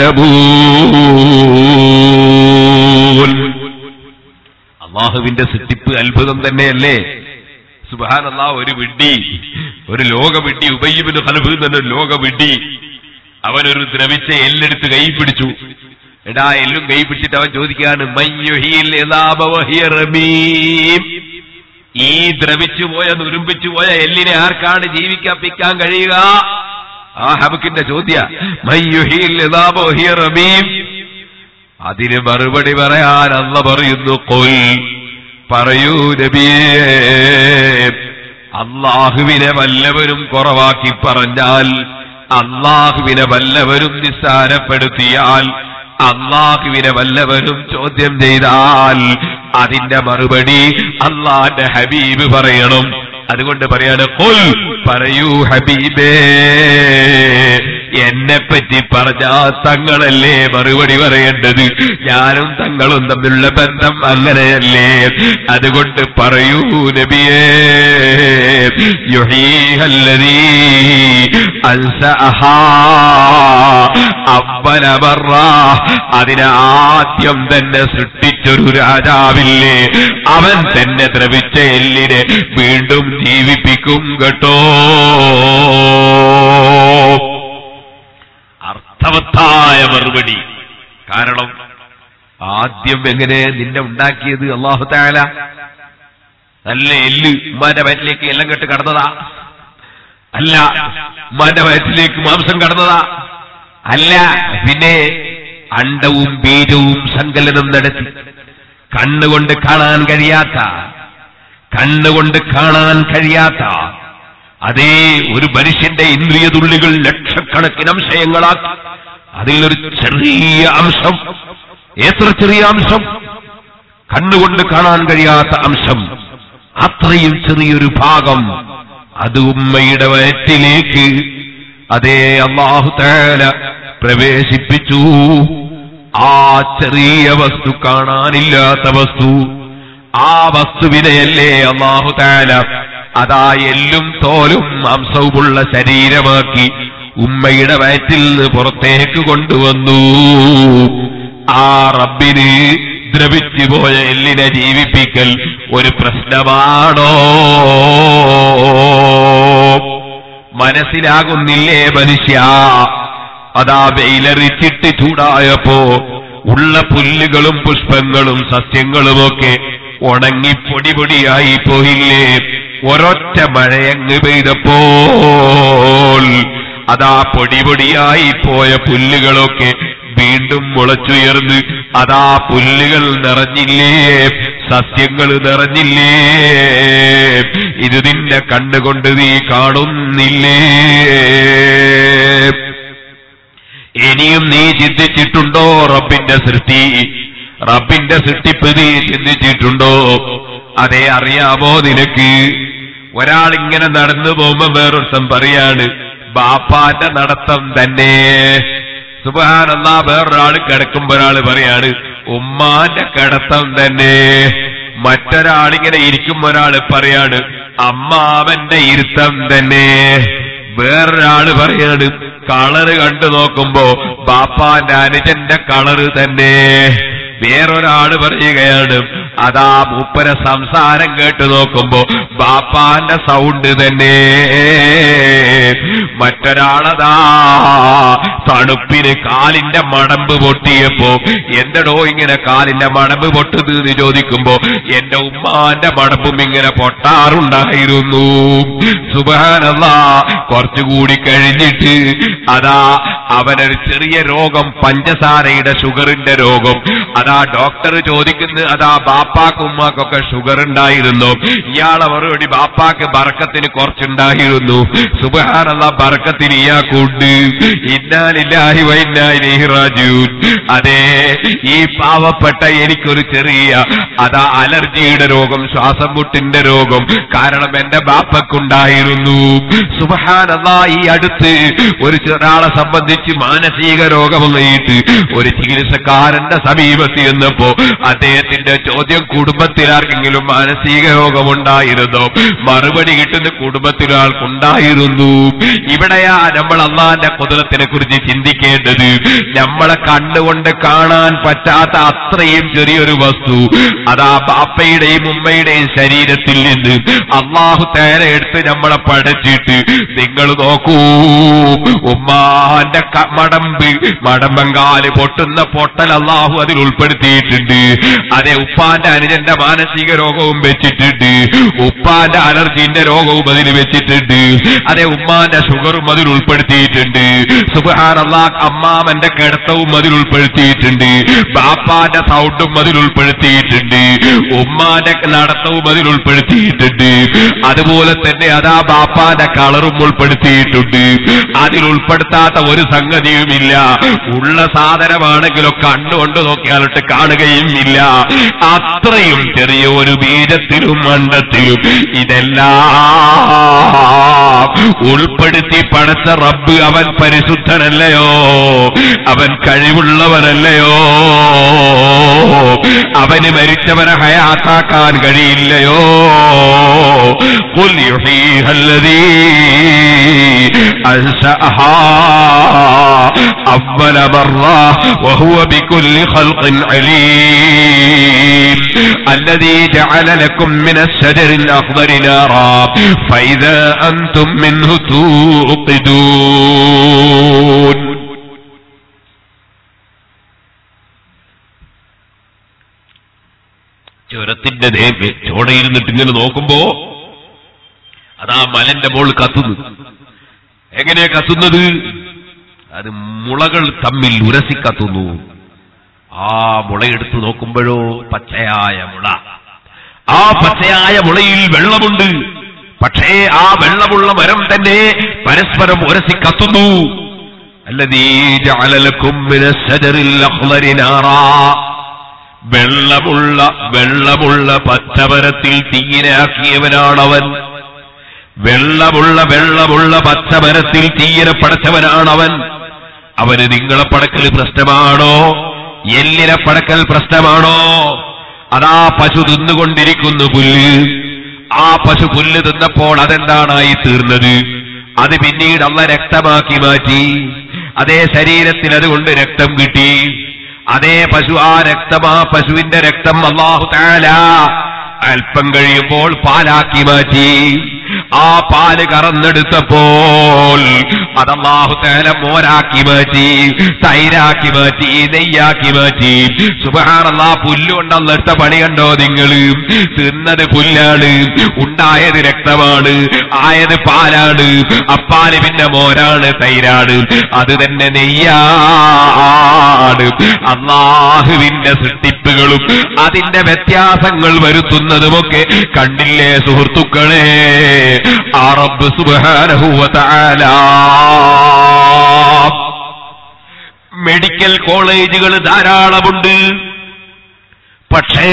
യഅലമൂൻ. അല്ലാഹുവിന്റെ സൃഷ്ടിപ്പ് അത്ഭുതം തന്നെയല്ലേ? സുബ്ഹാനല്ലാഹ്. ഒരു വിഡ്ഢി, ഒരു ലോക വിഡ്ഢി, ഉബയ്യ് ഇബ്നു ഖലഫ് എന്ന ലോക വിഡ്ഢി, അവനൊരു ദ്രവിച്ച എല്ലെടുത്ത് കൈ പിടിച്ചു. എടാ, എല്ലും കൈ പിടിച്ചിട്ട് അവൻ ചോദിക്കുകയാണ്, മയ്യുഹിൽ ഇദാബ വഹിയ റമീം, ഈ ദ്രവിച്ചു പോയ, നുരുമ്പിച്ചു പോയ എല്ലിനെ ആർക്കാണ് ജീവിക്കാൻ കഴിയുക? ആ ഹബക്കിന്റെ ചോദ്യ, മയ്യുഹിൽ ഇദാബ വഹിയ റമീം. അതിന് മറുപടി പറയാൻ അല്ലാഹ് പറയുന്നു, ഖുൽ, പറയൂ നബിയേ, അല്ലാഹുവിനെ വല്ലവരും കുറവാക്കി പറഞ്ഞാൽ, അല്ലാഹുവിനെ വല്ലവരും നിസ്സാരപ്പെടുത്തിയാൽ, അല്ലാഹുവിനെ വല്ലവരും ചോദ്യം ചെയ്താൽ അതിന്റെ മറുപടി അല്ലാഹുവിന്റെ ഹബീബ് പറയണം. അതുകൊണ്ട് പറയാണ്, ഖുൽ, പറയൂ ഹബീബേ, എന്നെപ്പറ്റി പറഞ്ഞാ തങ്ങളല്ലേ മറുപടി പറയേണ്ടത്. ഞാനും തങ്ങളും തമ്മിലുള്ള ബന്ധം അങ്ങനെയല്ലേ? അതുകൊണ്ട് പറയൂ നബിയേ, യുഹീഹല്ലദീ അൻസഅഹാ അവ്വല മറ, അതിനെ ആദ്യം തന്നെ സൃഷ്ടിച്ചൊരു രാജാവില്ലേ, അവൻ തന്നെ ദ്രവിച്ച എല്ലിനെ വീണ്ടും ജീവിപ്പിക്കും കേട്ടോ. അർത്ഥവത്തായ മറുപടി. കാരണം ആദ്യം എങ്ങനെ നിന്നെ ഉണ്ടാക്കിയത് അല്ലാഹു തആല? നല്ല എല്ല് ഉമ്മാന്റെ വയറ്റിലേക്ക് എല്ലാം കെട്ട് കടന്നതാ? അല്ല. ഉമ്മാന്റെ വയറ്റിലേക്ക് മാംസം കടന്നതാ? അല്ല. പിന്നെ അണ്ടവും ബീജവും സങ്കലനം നടത്തി കണ്ണുകൊണ്ട് കാണാൻ കഴിയാത്ത അതേ ഒരു മനുഷ്യന്റെ ഇന്ദ്രിയ തുള്ളികൾ ലക്ഷക്കണക്കിന് അംശയങ്ങളാക്കി അതിലൊരു ചെറിയ അംശം, എത്ര ചെറിയ അംശം, കണ്ണുകൊണ്ട് കാണാൻ കഴിയാത്ത അംശം, അത്രയും ചെറിയൊരു ഭാഗം അത് ഉമ്മയുടെ വയറ്റിലേക്ക് അതേ അല്ലാഹു തആല പ്രവേശിപ്പിച്ചു. ആ ചെറിയ വസ്തു, കാണാനില്ലാത്ത വസ്തു, ആ വസ്തുവിനെയല്ലേ അല്ലാഹു തആല അതാ എല്ലും തോലും മാംസവുമുള്ള ശരീരമാക്കി ഉമ്മയുടെ വയറ്റിൽ നിന്ന് പുറത്തേക്ക് കൊണ്ടുവന്നു. ആ റബ്ബിന് ദ്രവിച്ചു പോയ എല്ലിനെ ജീവിപ്പിക്കൽ ഒരു പ്രശ്നമാണോ? മനസ്സിലാകുന്നില്ലേ മനുഷ്യ? അതാ വെയിലറിച്ചിട്ട് ചൂടായപ്പോ ഉള്ള പുല്ലുകളും പുഷ്പങ്ങളും സസ്യങ്ങളുമൊക്കെ ഉണങ്ങി പൊടിപൊടിയായി പോയില്ലേ? ഒരൊറ്റ മഴയങ്ങ് പെയ്തപ്പോൾ അതാ പൊടിപൊടിയായി പോയ പുല്ലുകളൊക്കെ വീണ്ടും മുളച്ചുയർന്ന് അതാ പുല്ലുകൾ നിറഞ്ഞില്ലേ, സസ്യങ്ങൾ നിറഞ്ഞില്ലേ? ഇത് നിന്റെ കണ്ണുകൊണ്ട് നീ കാണുന്നില്ലേ? ഇനിയും നീ ചിന്തിച്ചിട്ടുണ്ടോ റബ്ബിന്റെ സൃഷ്ടിപ്പ് നീ ചിന്തിച്ചിട്ടുണ്ടോ? അതേ അറിയാമോ നിനക്ക്? ഒരാളിങ്ങനെ നടന്നു പോകുമ്പോ വേറൊരുത്തം പറയാണ് ബാപ്പാന്റെ നടത്തം തന്നെ. സുബ്ഹാനല്ലാഹ്. വേറൊരാൾ കിടക്കുമ്പോ ഒരാൾ പറയാണ് ഉമ്മാന്റെ കിടത്തം തന്നെ. മറ്റൊരാളിങ്ങനെ ഇരിക്കുമ്പോ ഒരാൾ പറയാണ് അമ്മാവന്റെ ഇരുത്തം തന്നെ. വേറൊരാള് പറയാണ് കളറ് കണ്ടു നോക്കുമ്പോ ബാപ്പാന്റെ അനുജന്റെ കളറ് തന്നെ. വേറൊരാള് പറയുകയാണ് അതാ മൂപ്പര സംസാരം കേട്ടു നോക്കുമ്പോ ബാപ്പാന്റെ സൗണ്ട് തന്നെ. മറ്റൊരാളതാ തണുപ്പിന് കാലിന്റെ മടമ്പ് പൊട്ടിയപ്പോ എന്തടോ ഇങ്ങനെ കാലിന്റെ മടമ്പ് പൊട്ടുന്നത് എന്ന് ചോദിക്കുമ്പോ എന്റെ ഉമ്മാന്റെ മടമ്പും ഇങ്ങനെ പൊട്ടാറുണ്ടായിരുന്നു. സുബ്ഹാനല്ലാഹ്. കുറച്ചുകൂടി കഴിഞ്ഞിട്ട് അതാ അവനൊരു ചെറിയ രോഗം, പഞ്ചസാരയുടെ ഷുഗറിന്റെ രോഗം. അതാ ഡോക്ടർ ചോദിക്കുന്നു അതാ ബാപ്പാക്ക് ഉമ്മാക്കൊക്കെ ഷുഗർ ഉണ്ടായിരുന്നു. ഇയാളെ മറുപടി ബാപ്പാക്ക് ബർക്കത്തിന് കുറച്ചുണ്ടായിരുന്നു. സുബ്ഹാനല്ലാഹ്. ബർക്കത്തിന് ഇയാൾക്കുണ്ട്. ഇന്നാ ലില്ലാഹി വ ഇന്നാ ഇലൈഹി റാജിഊൻ. അതേ ഈ പാവപ്പെട്ട എനിക്കൊരു ചെറിയ അതാ അലർജിയുടെ രോഗം, ശ്വാസം മുട്ടിന്റെ രോഗം കാരണം എന്റെ ബാപ്പക്കുണ്ടായിരുന്നു. സുബ്ഹാനല്ലാഹ്. ഈ അടുത്ത് ഒരാളെ സംബന്ധിച്ച് മാനസിക രോഗമായിട്ട് ഒരു ചികിത്സക്കാരന്റെ സമീപത്ത് എന്നപ്പോ അദ്ദേഹത്തിന്റെ ചോദ്യം കുടുംബത്തിലാർക്കെങ്കിലും മാനസിക രോഗമുണ്ടായിരുന്നോ? മറുപടി കിട്ടുന്ന കുടുംബത്തിലാൾക്കുണ്ടായിരുന്നു. ഇവിടെയാ നമ്മൾ അള്ളാന്റെ ഖുദ്റത്തിനെ കുറിച്ച് ചിന്തിക്കേണ്ടത്. നമ്മളെ കണ്ണുകൊണ്ട് കാണാൻ പറ്റാത്ത അത്രയും ചെറിയൊരു വസ്തു അതാ ബാപ്പയുടെയും ഉമ്മയുടെയും ശരീരത്തിൽ നിന്ന് അള്ളാഹു തആല എടുത്ത് നമ്മളെ പഠിച്ചിട്ട് നിങ്ങൾ നോക്കൂ, ഉമ്മാന്റെ മടമ്പങ്കാല് പൊട്ടുന്ന പൊട്ടൽ അള്ളാഹു അതിൽ ഉൾപ്പെടുത്തിയിട്ടുണ്ട്. അതെ, ഉപ്പാന്റെ അനുജന്റെ മാനസിക രോഗവും വെച്ചിട്ടുണ്ട്, ഉപ്പാന്റെ അലർജിന്റെ രോഗവും അതിൽ വെച്ചിട്ടുണ്ട്, അതെ ഉമ്മാന്റെ ഷുഗറും അതിൽ ഉൾപ്പെടുത്തിയിട്ടുണ്ട്. സുബ്ഹാനല്ലാഹ്. അമ്മാമന്റെ കിടത്തവും അതിൽ ഉൾപ്പെടുത്തിയിട്ടുണ്ട്, ബാപ്പാന്റെ സൗണ്ടും അതിൽ ഉൾപ്പെടുത്തിയിട്ടുണ്ട്, ഉമ്മാന്റെ നടത്തവും അതിൽ ഉൾപ്പെടുത്തിയിട്ടുണ്ട്. അതുപോലെ തന്നെ അതാ ബാപ്പാന്റെ കളറും ഉൾപ്പെടുത്തിയിട്ടുണ്ട്. അതിൽ ഉൾപ്പെടുത്താത്ത ഒരു സംഗതിയുമില്ല. ഉള്ള സാധനമാണെങ്കിലോ കണ്ണുകൊണ്ട് നോക്കിയാലിട്ട് കാണുകയും ഇല്ല. അത്രയും ചെറിയ ഒരു ബീജത്തിലും മണ്ഡത്തിലും ഇതെല്ലാം ഉൾപ്പെടുത്തി പടച്ച റബ്ബ് അവൻ പരിശുദ്ധനല്ലയോ? അവൻ കഴിവുള്ളവനല്ലയോ? അവന് മരിച്ചവനെ ഹയാത്താക്കാൻ കഴിയില്ലയോ? ഖുൽ യുഹീഹല്ലദീ അൻശഅഹാ അവ്വല മർറ വഹുവ ബികുല്ലി ഖൽഖിൻ അലീം അല്ലദീ ജഅല ലക്കും മിനശ്ശജരിൽ അഖ്ദരി നാറാ ഫഇദാ അൻതും മിൻഹു തൂഖിദൂൻ. ചുരത്തിന്റെ ചോടയിരുന്നിട്ട് ഇങ്ങനെ നോക്കുമ്പോ അതാ മലന്റെ മോൾ കത്തുന്നു. എങ്ങനെയാ കത്തുന്നത്? അത് മുളകൾ തമ്മിൽ ഉരസി കത്തുന്നു. ആ മുളയെടുത്ത് നോക്കുമ്പോഴോ പച്ചയായ മുള. ആ പച്ചയായ മുളയിൽ വെള്ളമുണ്ട്. പക്ഷേ ആ വെള്ളമുള്ള മരം തന്നെ പരസ്പരം ഉരസി കത്തുന്നു. അല്ലദീ ജഅല ലക്കും മിനശ്ശജരിൽ അഖ്ദരി നാറാ. വെള്ളമുള്ള പച്ചമരത്തിൽ തീയിനാക്കിയവനാണവൻ. വെള്ളമുള്ള പച്ചമരത്തിൽ തീയിനെ പടച്ചവനാണവൻ. അവന് നിങ്ങളെ പടക്കൽ പ്രശ്നമാണോ? എല്ലിനെ പടക്കൽ പ്രശ്നമാണോ? അതാ പശു തിന്നുകൊണ്ടിരിക്കുന്നു പുല്ല്. ആ പശു പുല്ല് തിന്നപ്പോൾ അതെന്താണായി തീർന്നത്? അത് പിന്നീട് അല്ലാഹ് രക്തമാക്കി മാറ്റി. അതേ ശരീരത്തിൽ അതുകൊണ്ട് രക്തം കിട്ടി. അതേ പശു ആ പശുവിന്റെ രക്തം അല്ലാഹു തആല അല്പം കഴിയുമ്പോൾ പാലാക്കി മാറ്റി. ആ പാല് കറന്നെടുത്തപ്പോൾ അത് അല്ലാഹു തആല മോരാക്കി മാറ്റി, തൈരാക്കി മാറ്റി, നെയ്യാക്കി മാറ്റി. സുബ്ഹാനല്ലാഹ്. പുല്ലുകൊണ്ട് അള്ളെടുത്ത പണി കണ്ടോ നിങ്ങൾ? തിന്നത് പുല്ലാണ്, ഉണ്ടായത് രക്തമാണ്, ആയത് പാലാണ്, അപ്പാല് പിന്നെ മോരാണ്, തൈരാണ്, അത് തന്നെ നെയ്യാണ്. അല്ലാഹുവിന്റെ സൃഷ്ടിപ്പുകളും അതിന്റെ വ്യത്യാസങ്ങൾ വരുത്തുന്നതുമൊക്കെ കണ്ടില്ലേ സുഹൃത്തുക്കളെ? ആ റബ്ബ് സുബ്ഹാനഹു വ തആല മെഡിക്കൽ കോളേജുകൾ ധാരാളമുണ്ട്. പക്ഷേ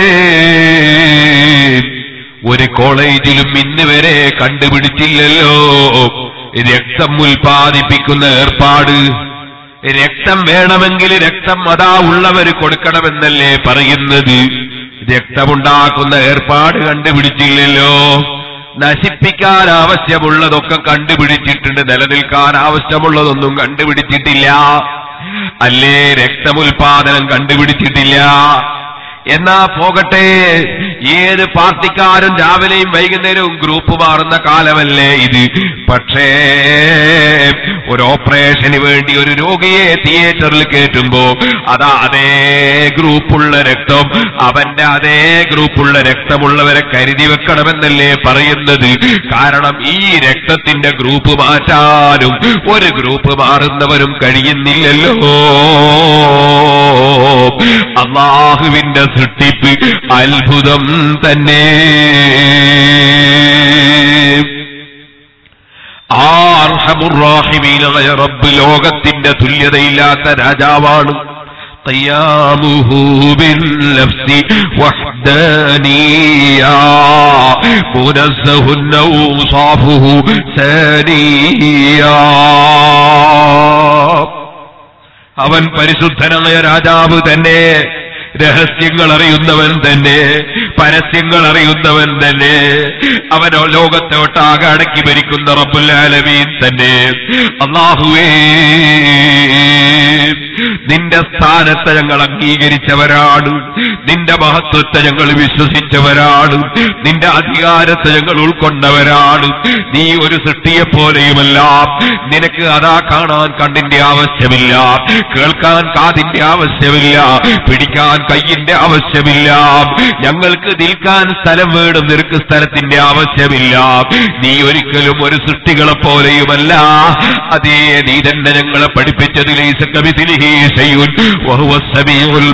ഒരു കോളേജിലും ഇന്ന് വരെ കണ്ടുപിടിച്ചില്ലല്ലോ രക്തം ഉൽപ്പാദിപ്പിക്കുന്ന ഏർപ്പാട്. രക്തം വേണമെങ്കിൽ രക്തം അതാ ഉള്ളവർ കൊടുക്കണമെന്നല്ലേ പറയുന്നത്. രക്തമുണ്ടാക്കുന്ന ഏർപ്പാട് കണ്ടുപിടിച്ചില്ലല്ലോ. നശിപ്പിക്കാൻ ആവശ്യമുള്ളതൊക്കെ കണ്ടുപിടിച്ചിട്ടുണ്ട്, നിലനിൽക്കാൻ ആവശ്യമുള്ളതൊന്നും കണ്ടുപിടിച്ചിട്ടില്ല. അല്ലേ, രക്തമുൽപാദനം കണ്ടുപിടിച്ചിട്ടില്ല. എന്നാ പോകട്ടെ, ഏത് പാർട്ടിക്കാരും രാവിലെയും വൈകുന്നേരവും ഗ്രൂപ്പ് മാറുന്ന കാലമല്ലേ ഇത്. പക്ഷേ ഒരു ഓപ്പറേഷന് വേണ്ടി ഒരു രോഗിയെ തിയേറ്ററിൽ കയറ്റുമ്പോ അതാ അതേ ഗ്രൂപ്പുള്ള രക്തം, അവന്റെ അതേ ഗ്രൂപ്പുള്ള രക്തമുള്ളവരെ കരുതി വെക്കണമെന്നല്ലേ പറയുന്നത്. കാരണം ഈ രക്തത്തിന്റെ ഗ്രൂപ്പ് മാറ്റാനും ഒരു ഗ്രൂപ്പ് മാറുന്നവരും കഴിയുന്നില്ലല്ലോ. അല്ലാഹുവിന്റെ സൃഷ്ടിപ്പ് അത്ഭുതം തന്നെ. അർഹമുർ-റഹീമീനായ റബ്ബ് ലോകത്തിന്റെ തുല്യതയില്ലാത്ത രാജാവാണ്. ഖിയാമുഹു ബിൽ-നഫ്സി വഹ്ദാനിയ്യ മുനസ്സഹുൻ ഔസാഫുഹു സാനിയ്യ. അവൻ പരിശുദ്ധനായ രാജാവ് തന്നെ, രഹസ്യങ്ങൾ അറിയുന്നവൻ തന്നെ, പരസ്യങ്ങൾ അറിയുന്നവൻ തന്നെ, അവൻ ലോകത്തെ ഒട്ടാകെ അടക്കി ഭരിക്കുന്ന റബ്ബുൽ ആലമീൻ തന്നെ. അല്ലാഹുവേ, നിന്റെ സ്ഥാനത്തെ ഞങ്ങൾ അംഗീകരിച്ചവരാണ്, നിന്റെ മഹത്വത്തെ ഞങ്ങൾ വിശ്വസിച്ചവരാണ്, നിന്റെ അധികാരത്തെ ഞങ്ങൾ ഉൾക്കൊണ്ടവരാണ്. നീ ഒരു സൃഷ്ടിയെപ്പോലെയുമല്ല. നിനക്ക് അതാ കാണാൻ കണ്ണിന്റെ ആവശ്യമില്ല, കേൾക്കാൻ കാതിന്റെ ആവശ്യമില്ല, പിടിക്കാൻ കയ്യിന്റെ ആവശ്യമില്ല. ഞങ്ങൾക്ക് നിൽക്കാൻ സ്ഥലം വേണം, നിനക്ക് സ്ഥലത്തിന്റെ ആവശ്യമില്ല. നീ ഒരിക്കലും ഒരു സൃഷ്ടികളെ പോലെയുമല്ല. അതേ, നീ തന്നെ ഞങ്ങളെ പഠിപ്പിച്ചത് ലൈസ കമിസ്ലിഹി ശൈഉൻ വഹുവസ് സമീഉൽ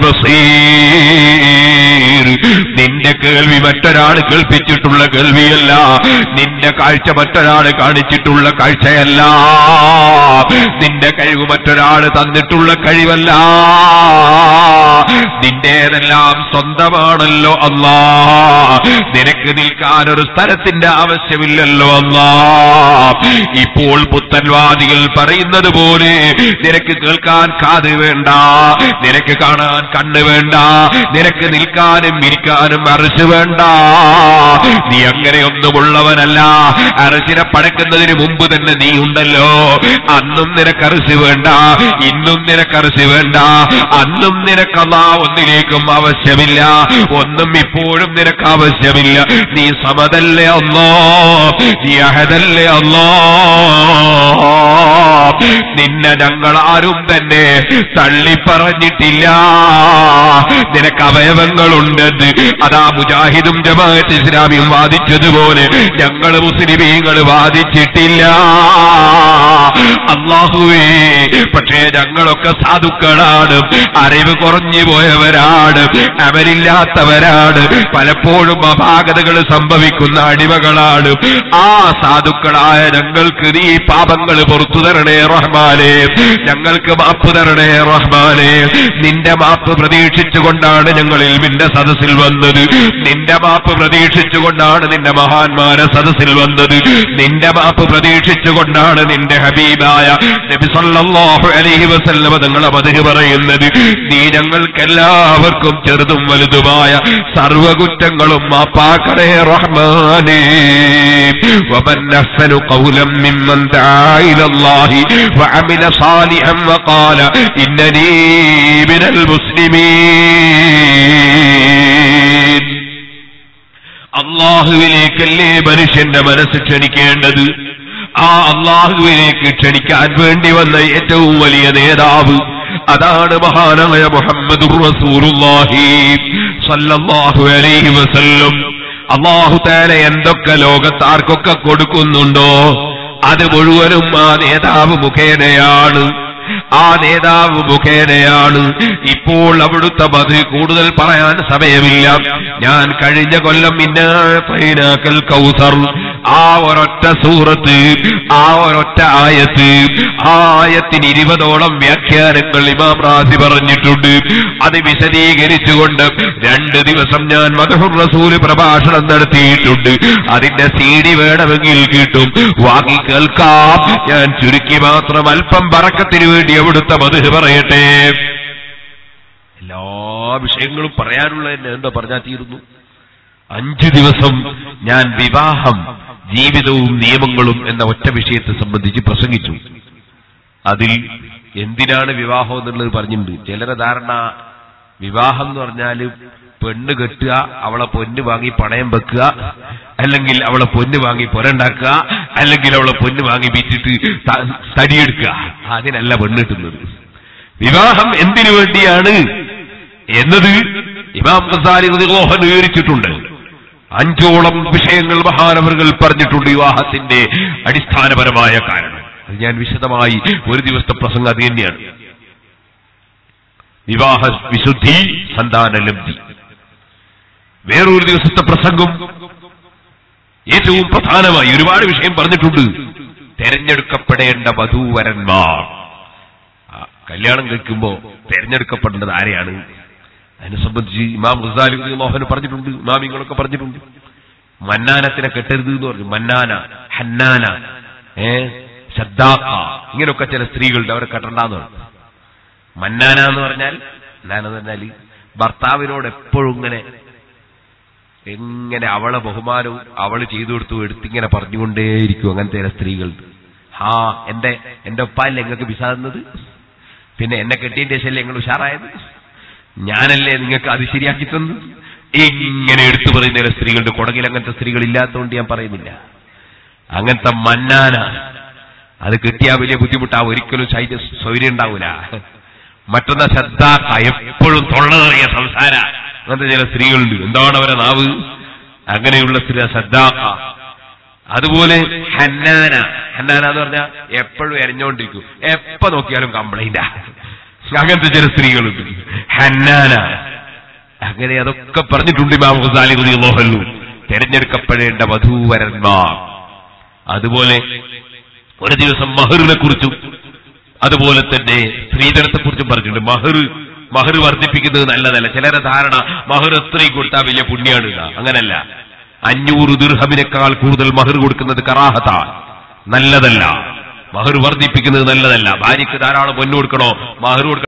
ബസീർ. നിന്റെ കേൾവി മറ്റൊരാൾ കേൾപ്പിച്ചിട്ടുള്ള കേൾവിയല്ല, നിന്റെ കാഴ്ച മറ്റൊരാൾ കാണിച്ചിട്ടുള്ള കാഴ്ചയല്ല, നിന്റെ കഴിവ് മറ്റൊരാൾ തന്നിട്ടുള്ള കഴിവല്ല. നിന്റേതെല്ലാം സ്വന്തമാണല്ലോ അല്ലാ. നിനക്ക് നിൽക്കാൻ ഒരു സ്ഥലത്തിന്റെ ആവശ്യമില്ലല്ലോ അല്ലാ. ഇപ്പോൾ പുത്തൻവാദികൾ പറയുന്നത് പോലെ നിനക്ക് കേൾക്കാൻ കാത് വേണ്ട, നിനക്ക് കാണാൻ കണ്ണ് വേണ്ട, നിനക്ക് നിൽക്കാനും ഇരിക്കാനും അർശ് വേണ്ട. നീ അങ്ങനെയൊന്നുമുള്ളവനല്ല. അർശിനെ പടക്കുന്നതിന് മുമ്പ് തന്നെ നീ ഉണ്ടല്ലോ. അന്നും നിനക്ക് അർശ് വേണ്ട, ഇന്നും നിനക്ക് അർശ് വേണ്ട, അന്നും നിനക്ക് അല്ലാഹ് ഒന്നിലേക്കും ആവശ്യമില്ല, ഒന്നും ഇപ്പോഴും നിനക്ക് ആവശ്യമില്ല. നീ സമദല്ലേ അല്ലാഹ്, നീ അഹദല്ലേ അല്ലാഹ്. നിന്നെ ഞങ്ങൾ ആരും തന്നെ തള്ളിപ്പറഞ്ഞിട്ടില്ല. നിനക്ക് അവയവങ്ങളുണ്ടെന്ന് അതാ മുജാഹിദും ജമാഅത്ത് ഇസ്ലാമിയും വാദിച്ചതുപോലെ ഞങ്ങൾ മുസ്ലിമീങ്ങൾ വാദിച്ചിട്ടില്ല. അല്ലാഹുവേ, പക്ഷേ ഞങ്ങളൊക്കെ സാധുക്കളാണ്, അറിവ് കുറഞ്ഞു പോയവരാണ്, അവരില്ലാത്തവരാണ്, പലപ്പോഴും അപാകതകൾ സംഭവിക്കുന്ന അടിമകളാണ്. ആ സാധുക്കളായ ഞങ്ങൾക്ക് നീ പാപങ്ങൾ പുറത്തു തരണേ റഹ്മാനേ, ഞങ്ങൾക്ക് മാപ്പ് തരണേ റഹ്മാനേ. നിന്റെ മാപ്പ് പ്രതീക്ഷിച്ചുകൊണ്ടാണ് ഞങ്ങൾ ഇൽമിന്റെ സദസ്സിൽ വന്നത്, നിന്റെ മാപ്പ് പ്രതീക്ഷിച്ചുകൊണ്ടാണ് നിന്റെ മഹാന്മാരെ സദസ്സിൽ വന്നത്, നിന്റെ മാപ്പ് പ്രതീക്ഷിച്ചുകൊണ്ടാണ് നിന്റെ ഹബീബായ നബി സല്ലല്ലാഹു അലൈഹി വസല്ലം തങ്ങളെ മദ്ഹ് പറയുന്നത്. നീ ഞങ്ങൾക്കെല്ലാവർക്കും ചെറുതും വലുതുമായ സർവകുറ്റങ്ങളും മാപ്പാക്കണേ റഹ്മാനേ. വമൻ അഹ്സനു ഖൗലൻ മിമ്മൻ ദആ ഇലല്ലാഹി വഅമില സാലിഹൻ വഖാല ഇന്നനീ മിനൽ മുസ്ലിമീൻ. അല്ലാഹുവിലേക്കല്ലേ മനുഷ്യന്റെ മനസ്സ് ക്ഷണിക്കേണ്ടത്. ആ അല്ലാഹുവിലേക്ക് ക്ഷണിക്കാൻ വേണ്ടി വന്ന ഏറ്റവും വലിയ നേതാവ് അതാണ് മഹാനായ മുഹമ്മദുർ റസൂലുള്ളാഹി സ്വല്ലല്ലാഹു അലൈഹി വസല്ലം. അല്ലാഹു തആല എന്തൊക്കെ ലോകത്താർക്കൊക്കെ കൊടുക്കുന്നുണ്ടോ അത് മുഴുവനും ആ നേതാവ് മുഖേനയാണ്, ആ നേതാവ് മുഖേനയാണ്. ഇപ്പോൾ അവിടുത്തെ മത് കൂടുതൽ പറയാൻ സമയമില്ല. ഞാൻ കഴിഞ്ഞ കൊല്ലം ഇന്നൽ കൗസർ, ആ ഒരൊറ്റ സൂറത്ത്, ആ ഒരൊറ്റ ആയത്ത്, ആ ആയത്തിന് 20ഓളം വ്യാഖ്യാനങ്ങൾ ഇമാം റാസി പറഞ്ഞിട്ടുണ്ട്. അത് വിശദീകരിച്ചുകൊണ്ട് 2 ദിവസം ഞാൻ മദ്ഹുർ റസൂൽ പ്രഭാഷണം നടത്തിയിട്ടുണ്ട്. അതിന്റെ CD വേണമെങ്കിൽ കിട്ടും, വാങ്ങി കേൾക്കാം. ഞാൻ ചുരുക്കി മാത്രം അല്പം ബറക്കത്തിന് വേണ്ടി അവിടുത്തെ മദ്ഹ് പറയട്ടെ. എല്ലാ വിഷയങ്ങളും പറയാനുള്ള എന്താ പറഞ്ഞാൽ തീരുന്നു. 5 ദിവസം ഞാൻ വിവാഹം, ജീവിതവും നിയമങ്ങളും എന്ന ഒറ്റ വിഷയത്തെ സംബന്ധിച്ച് പ്രസംഗിച്ചു. അതിൽ എന്തിനാണ് വിവാഹം എന്നുള്ളത് പറഞ്ഞിട്ടുണ്ട്. ചിലരെ ധാരണ വിവാഹം എന്ന് പറഞ്ഞാൽ പെണ്ണ് കെട്ടുക, അവളെ പൊന്ന് വാങ്ങി പണയം വെക്കുക, അല്ലെങ്കിൽ അവളെ പൊന്ന് വാങ്ങി പുരണ്ടാക്കുക, അല്ലെങ്കിൽ അവളെ പൊന്ന് വാങ്ങി വിറ്റിട്ട് തടിയെടുക്കുക. അതിനല്ല പെണ്ണ് കിട്ടുന്നത്. വിവാഹം എന്തിനു വേണ്ടിയാണ് എന്നത് ഇമാം ഗസാലി റളിയല്ലാഹു അൻഹു വിവരിച്ചിട്ടുണ്ട്. 5ഓളം വിഷയങ്ങൾ മഹാനവറുകൾ പറഞ്ഞിട്ടുണ്ട് വിവാഹത്തിന്റെ അടിസ്ഥാനപരമായ കാരണം. അത് ഞാൻ വിശദമായി ഒരു ദിവസത്തെ പ്രസംഗം അത് തന്നെയാണ്. വിവാഹ വിശുദ്ധി, സന്താനലബ്ധി. വേറൊരു ദിവസത്തെ പ്രസംഗം ഏറ്റവും പ്രധാനമായി ഒരുപാട് വിഷയം പറഞ്ഞിട്ടുണ്ട്. തെരഞ്ഞെടുക്കപ്പെടേണ്ട വധൂവരന്മാർ. കല്യാണം കഴിക്കുമ്പോ തെരഞ്ഞെടുക്കപ്പെടേണ്ടത് ആരെയാണ്? അതിനെ സംബന്ധിച്ച് ഇമാം ഗസാലി റളിയല്ലാഹു അൻഹു പറഞ്ഞിട്ടുണ്ട്, ഇമാമിങ്ങളൊക്കെ പറഞ്ഞിട്ടുണ്ട്. മന്നാനത്തിനെ കെട്ടരുത് എന്ന് പറഞ്ഞു. മന്നാന, ഹന്നാന, ശദ്ദാഖ, ഇങ്ങനെയൊക്കെ ചില സ്ത്രീകളുടെ അവരെ കെട്ടണ്ടെന്ന് പറഞ്ഞു. മന്നാന എന്ന് പറഞ്ഞാൽ ഭർത്താവിനോട് എപ്പോഴും എങ്ങനെ അവളെ ബഹുമാനവും അവള് ചെയ്തു കൊടുത്തു എടുത്തിങ്ങനെ പറഞ്ഞുകൊണ്ടേയിരിക്കും. അങ്ങനത്തെ ചില സ്ത്രീകളുണ്ട്. എന്റെ ഉപ്പാല്ലേ നിങ്ങൾക്ക് വിസ തന്നത്, പിന്നെ എന്നെ കെട്ടിയതിന്റെ ശേഷമല്ലേ നിങ്ങൾ ഉഷാറായത്, ഞാനല്ലേ നിങ്ങൾക്ക് അത് ശരിയാക്കി തന്നു, ഇങ്ങനെ എടുത്തു പറയുന്ന ചില സ്ത്രീകളുടെ. കൊടകിൽ അങ്ങനത്തെ സ്ത്രീകൾ ഇല്ലാത്തതുകൊണ്ട് ഞാൻ പറയുന്നില്ല. അങ്ങനത്തെ മന്നാന, അത് കിട്ടിയാൽ വലിയ ബുദ്ധിമുട്ടാവും, ഒരിക്കലും സൗകര്യം ഉണ്ടാവൂല. മറ്റൊന്ന ശദ്ദാഖ, എപ്പോഴും തൊള്ളതറിയ സംസാര, അങ്ങനത്തെ ചില സ്ത്രീകളുണ്ട്. എന്താണ് അവരെ നാവ്? അങ്ങനെയുള്ള സ്ത്രീ ശദ്ദാഖ. അതുപോലെ ഹന്നാന. ഹന്നാന എന്ന് പറഞ്ഞാൽ എപ്പോഴും എരഞ്ഞുകൊണ്ടിരിക്കും, എപ്പോ നോക്കിയാലും കംപ്ലൈന്റാ. അങ്ങനത്തെ ചില സ്ത്രീകളുണ്ട് ഹന്നാന. അങ്ങനെ അതൊക്കെ പറഞ്ഞിട്ടുണ്ട് ഇമാം ഗസാലി റളിയല്ലാഹു അൻഹു. തെരഞ്ഞെടുക്കപ്പെടേണ്ട വധൂവരന്മാർ. അതുപോലെ ഒരു ദിവസം മഹറിനെ കുറിച്ചും അതുപോലെ തന്നെ സ്ത്രീധനത്തെ കുറിച്ചും പറഞ്ഞിട്ടുണ്ട്. മഹർ വർദ്ധിപ്പിക്കുന്നത് നല്ലതല്ല. ചിലരെ ധാരണ മഹർ എത്രയും കൊടുത്താൽ വലിയ പുണ്യാണ്. അങ്ങനല്ല. 500 ദിർഹമിനേക്കാൾ കൂടുതൽ മഹർ കൊടുക്കുന്നത് കറാഹത്താ, നല്ലതല്ല. മഹർ വർദ്ധിപ്പിക്കുന്നത് നല്ലതല്ല. ഭാര്യയ്ക്ക് ധാരാളം പൊന്നു കൊടുക്കണോ, മഹർ കൊടുക്കണം.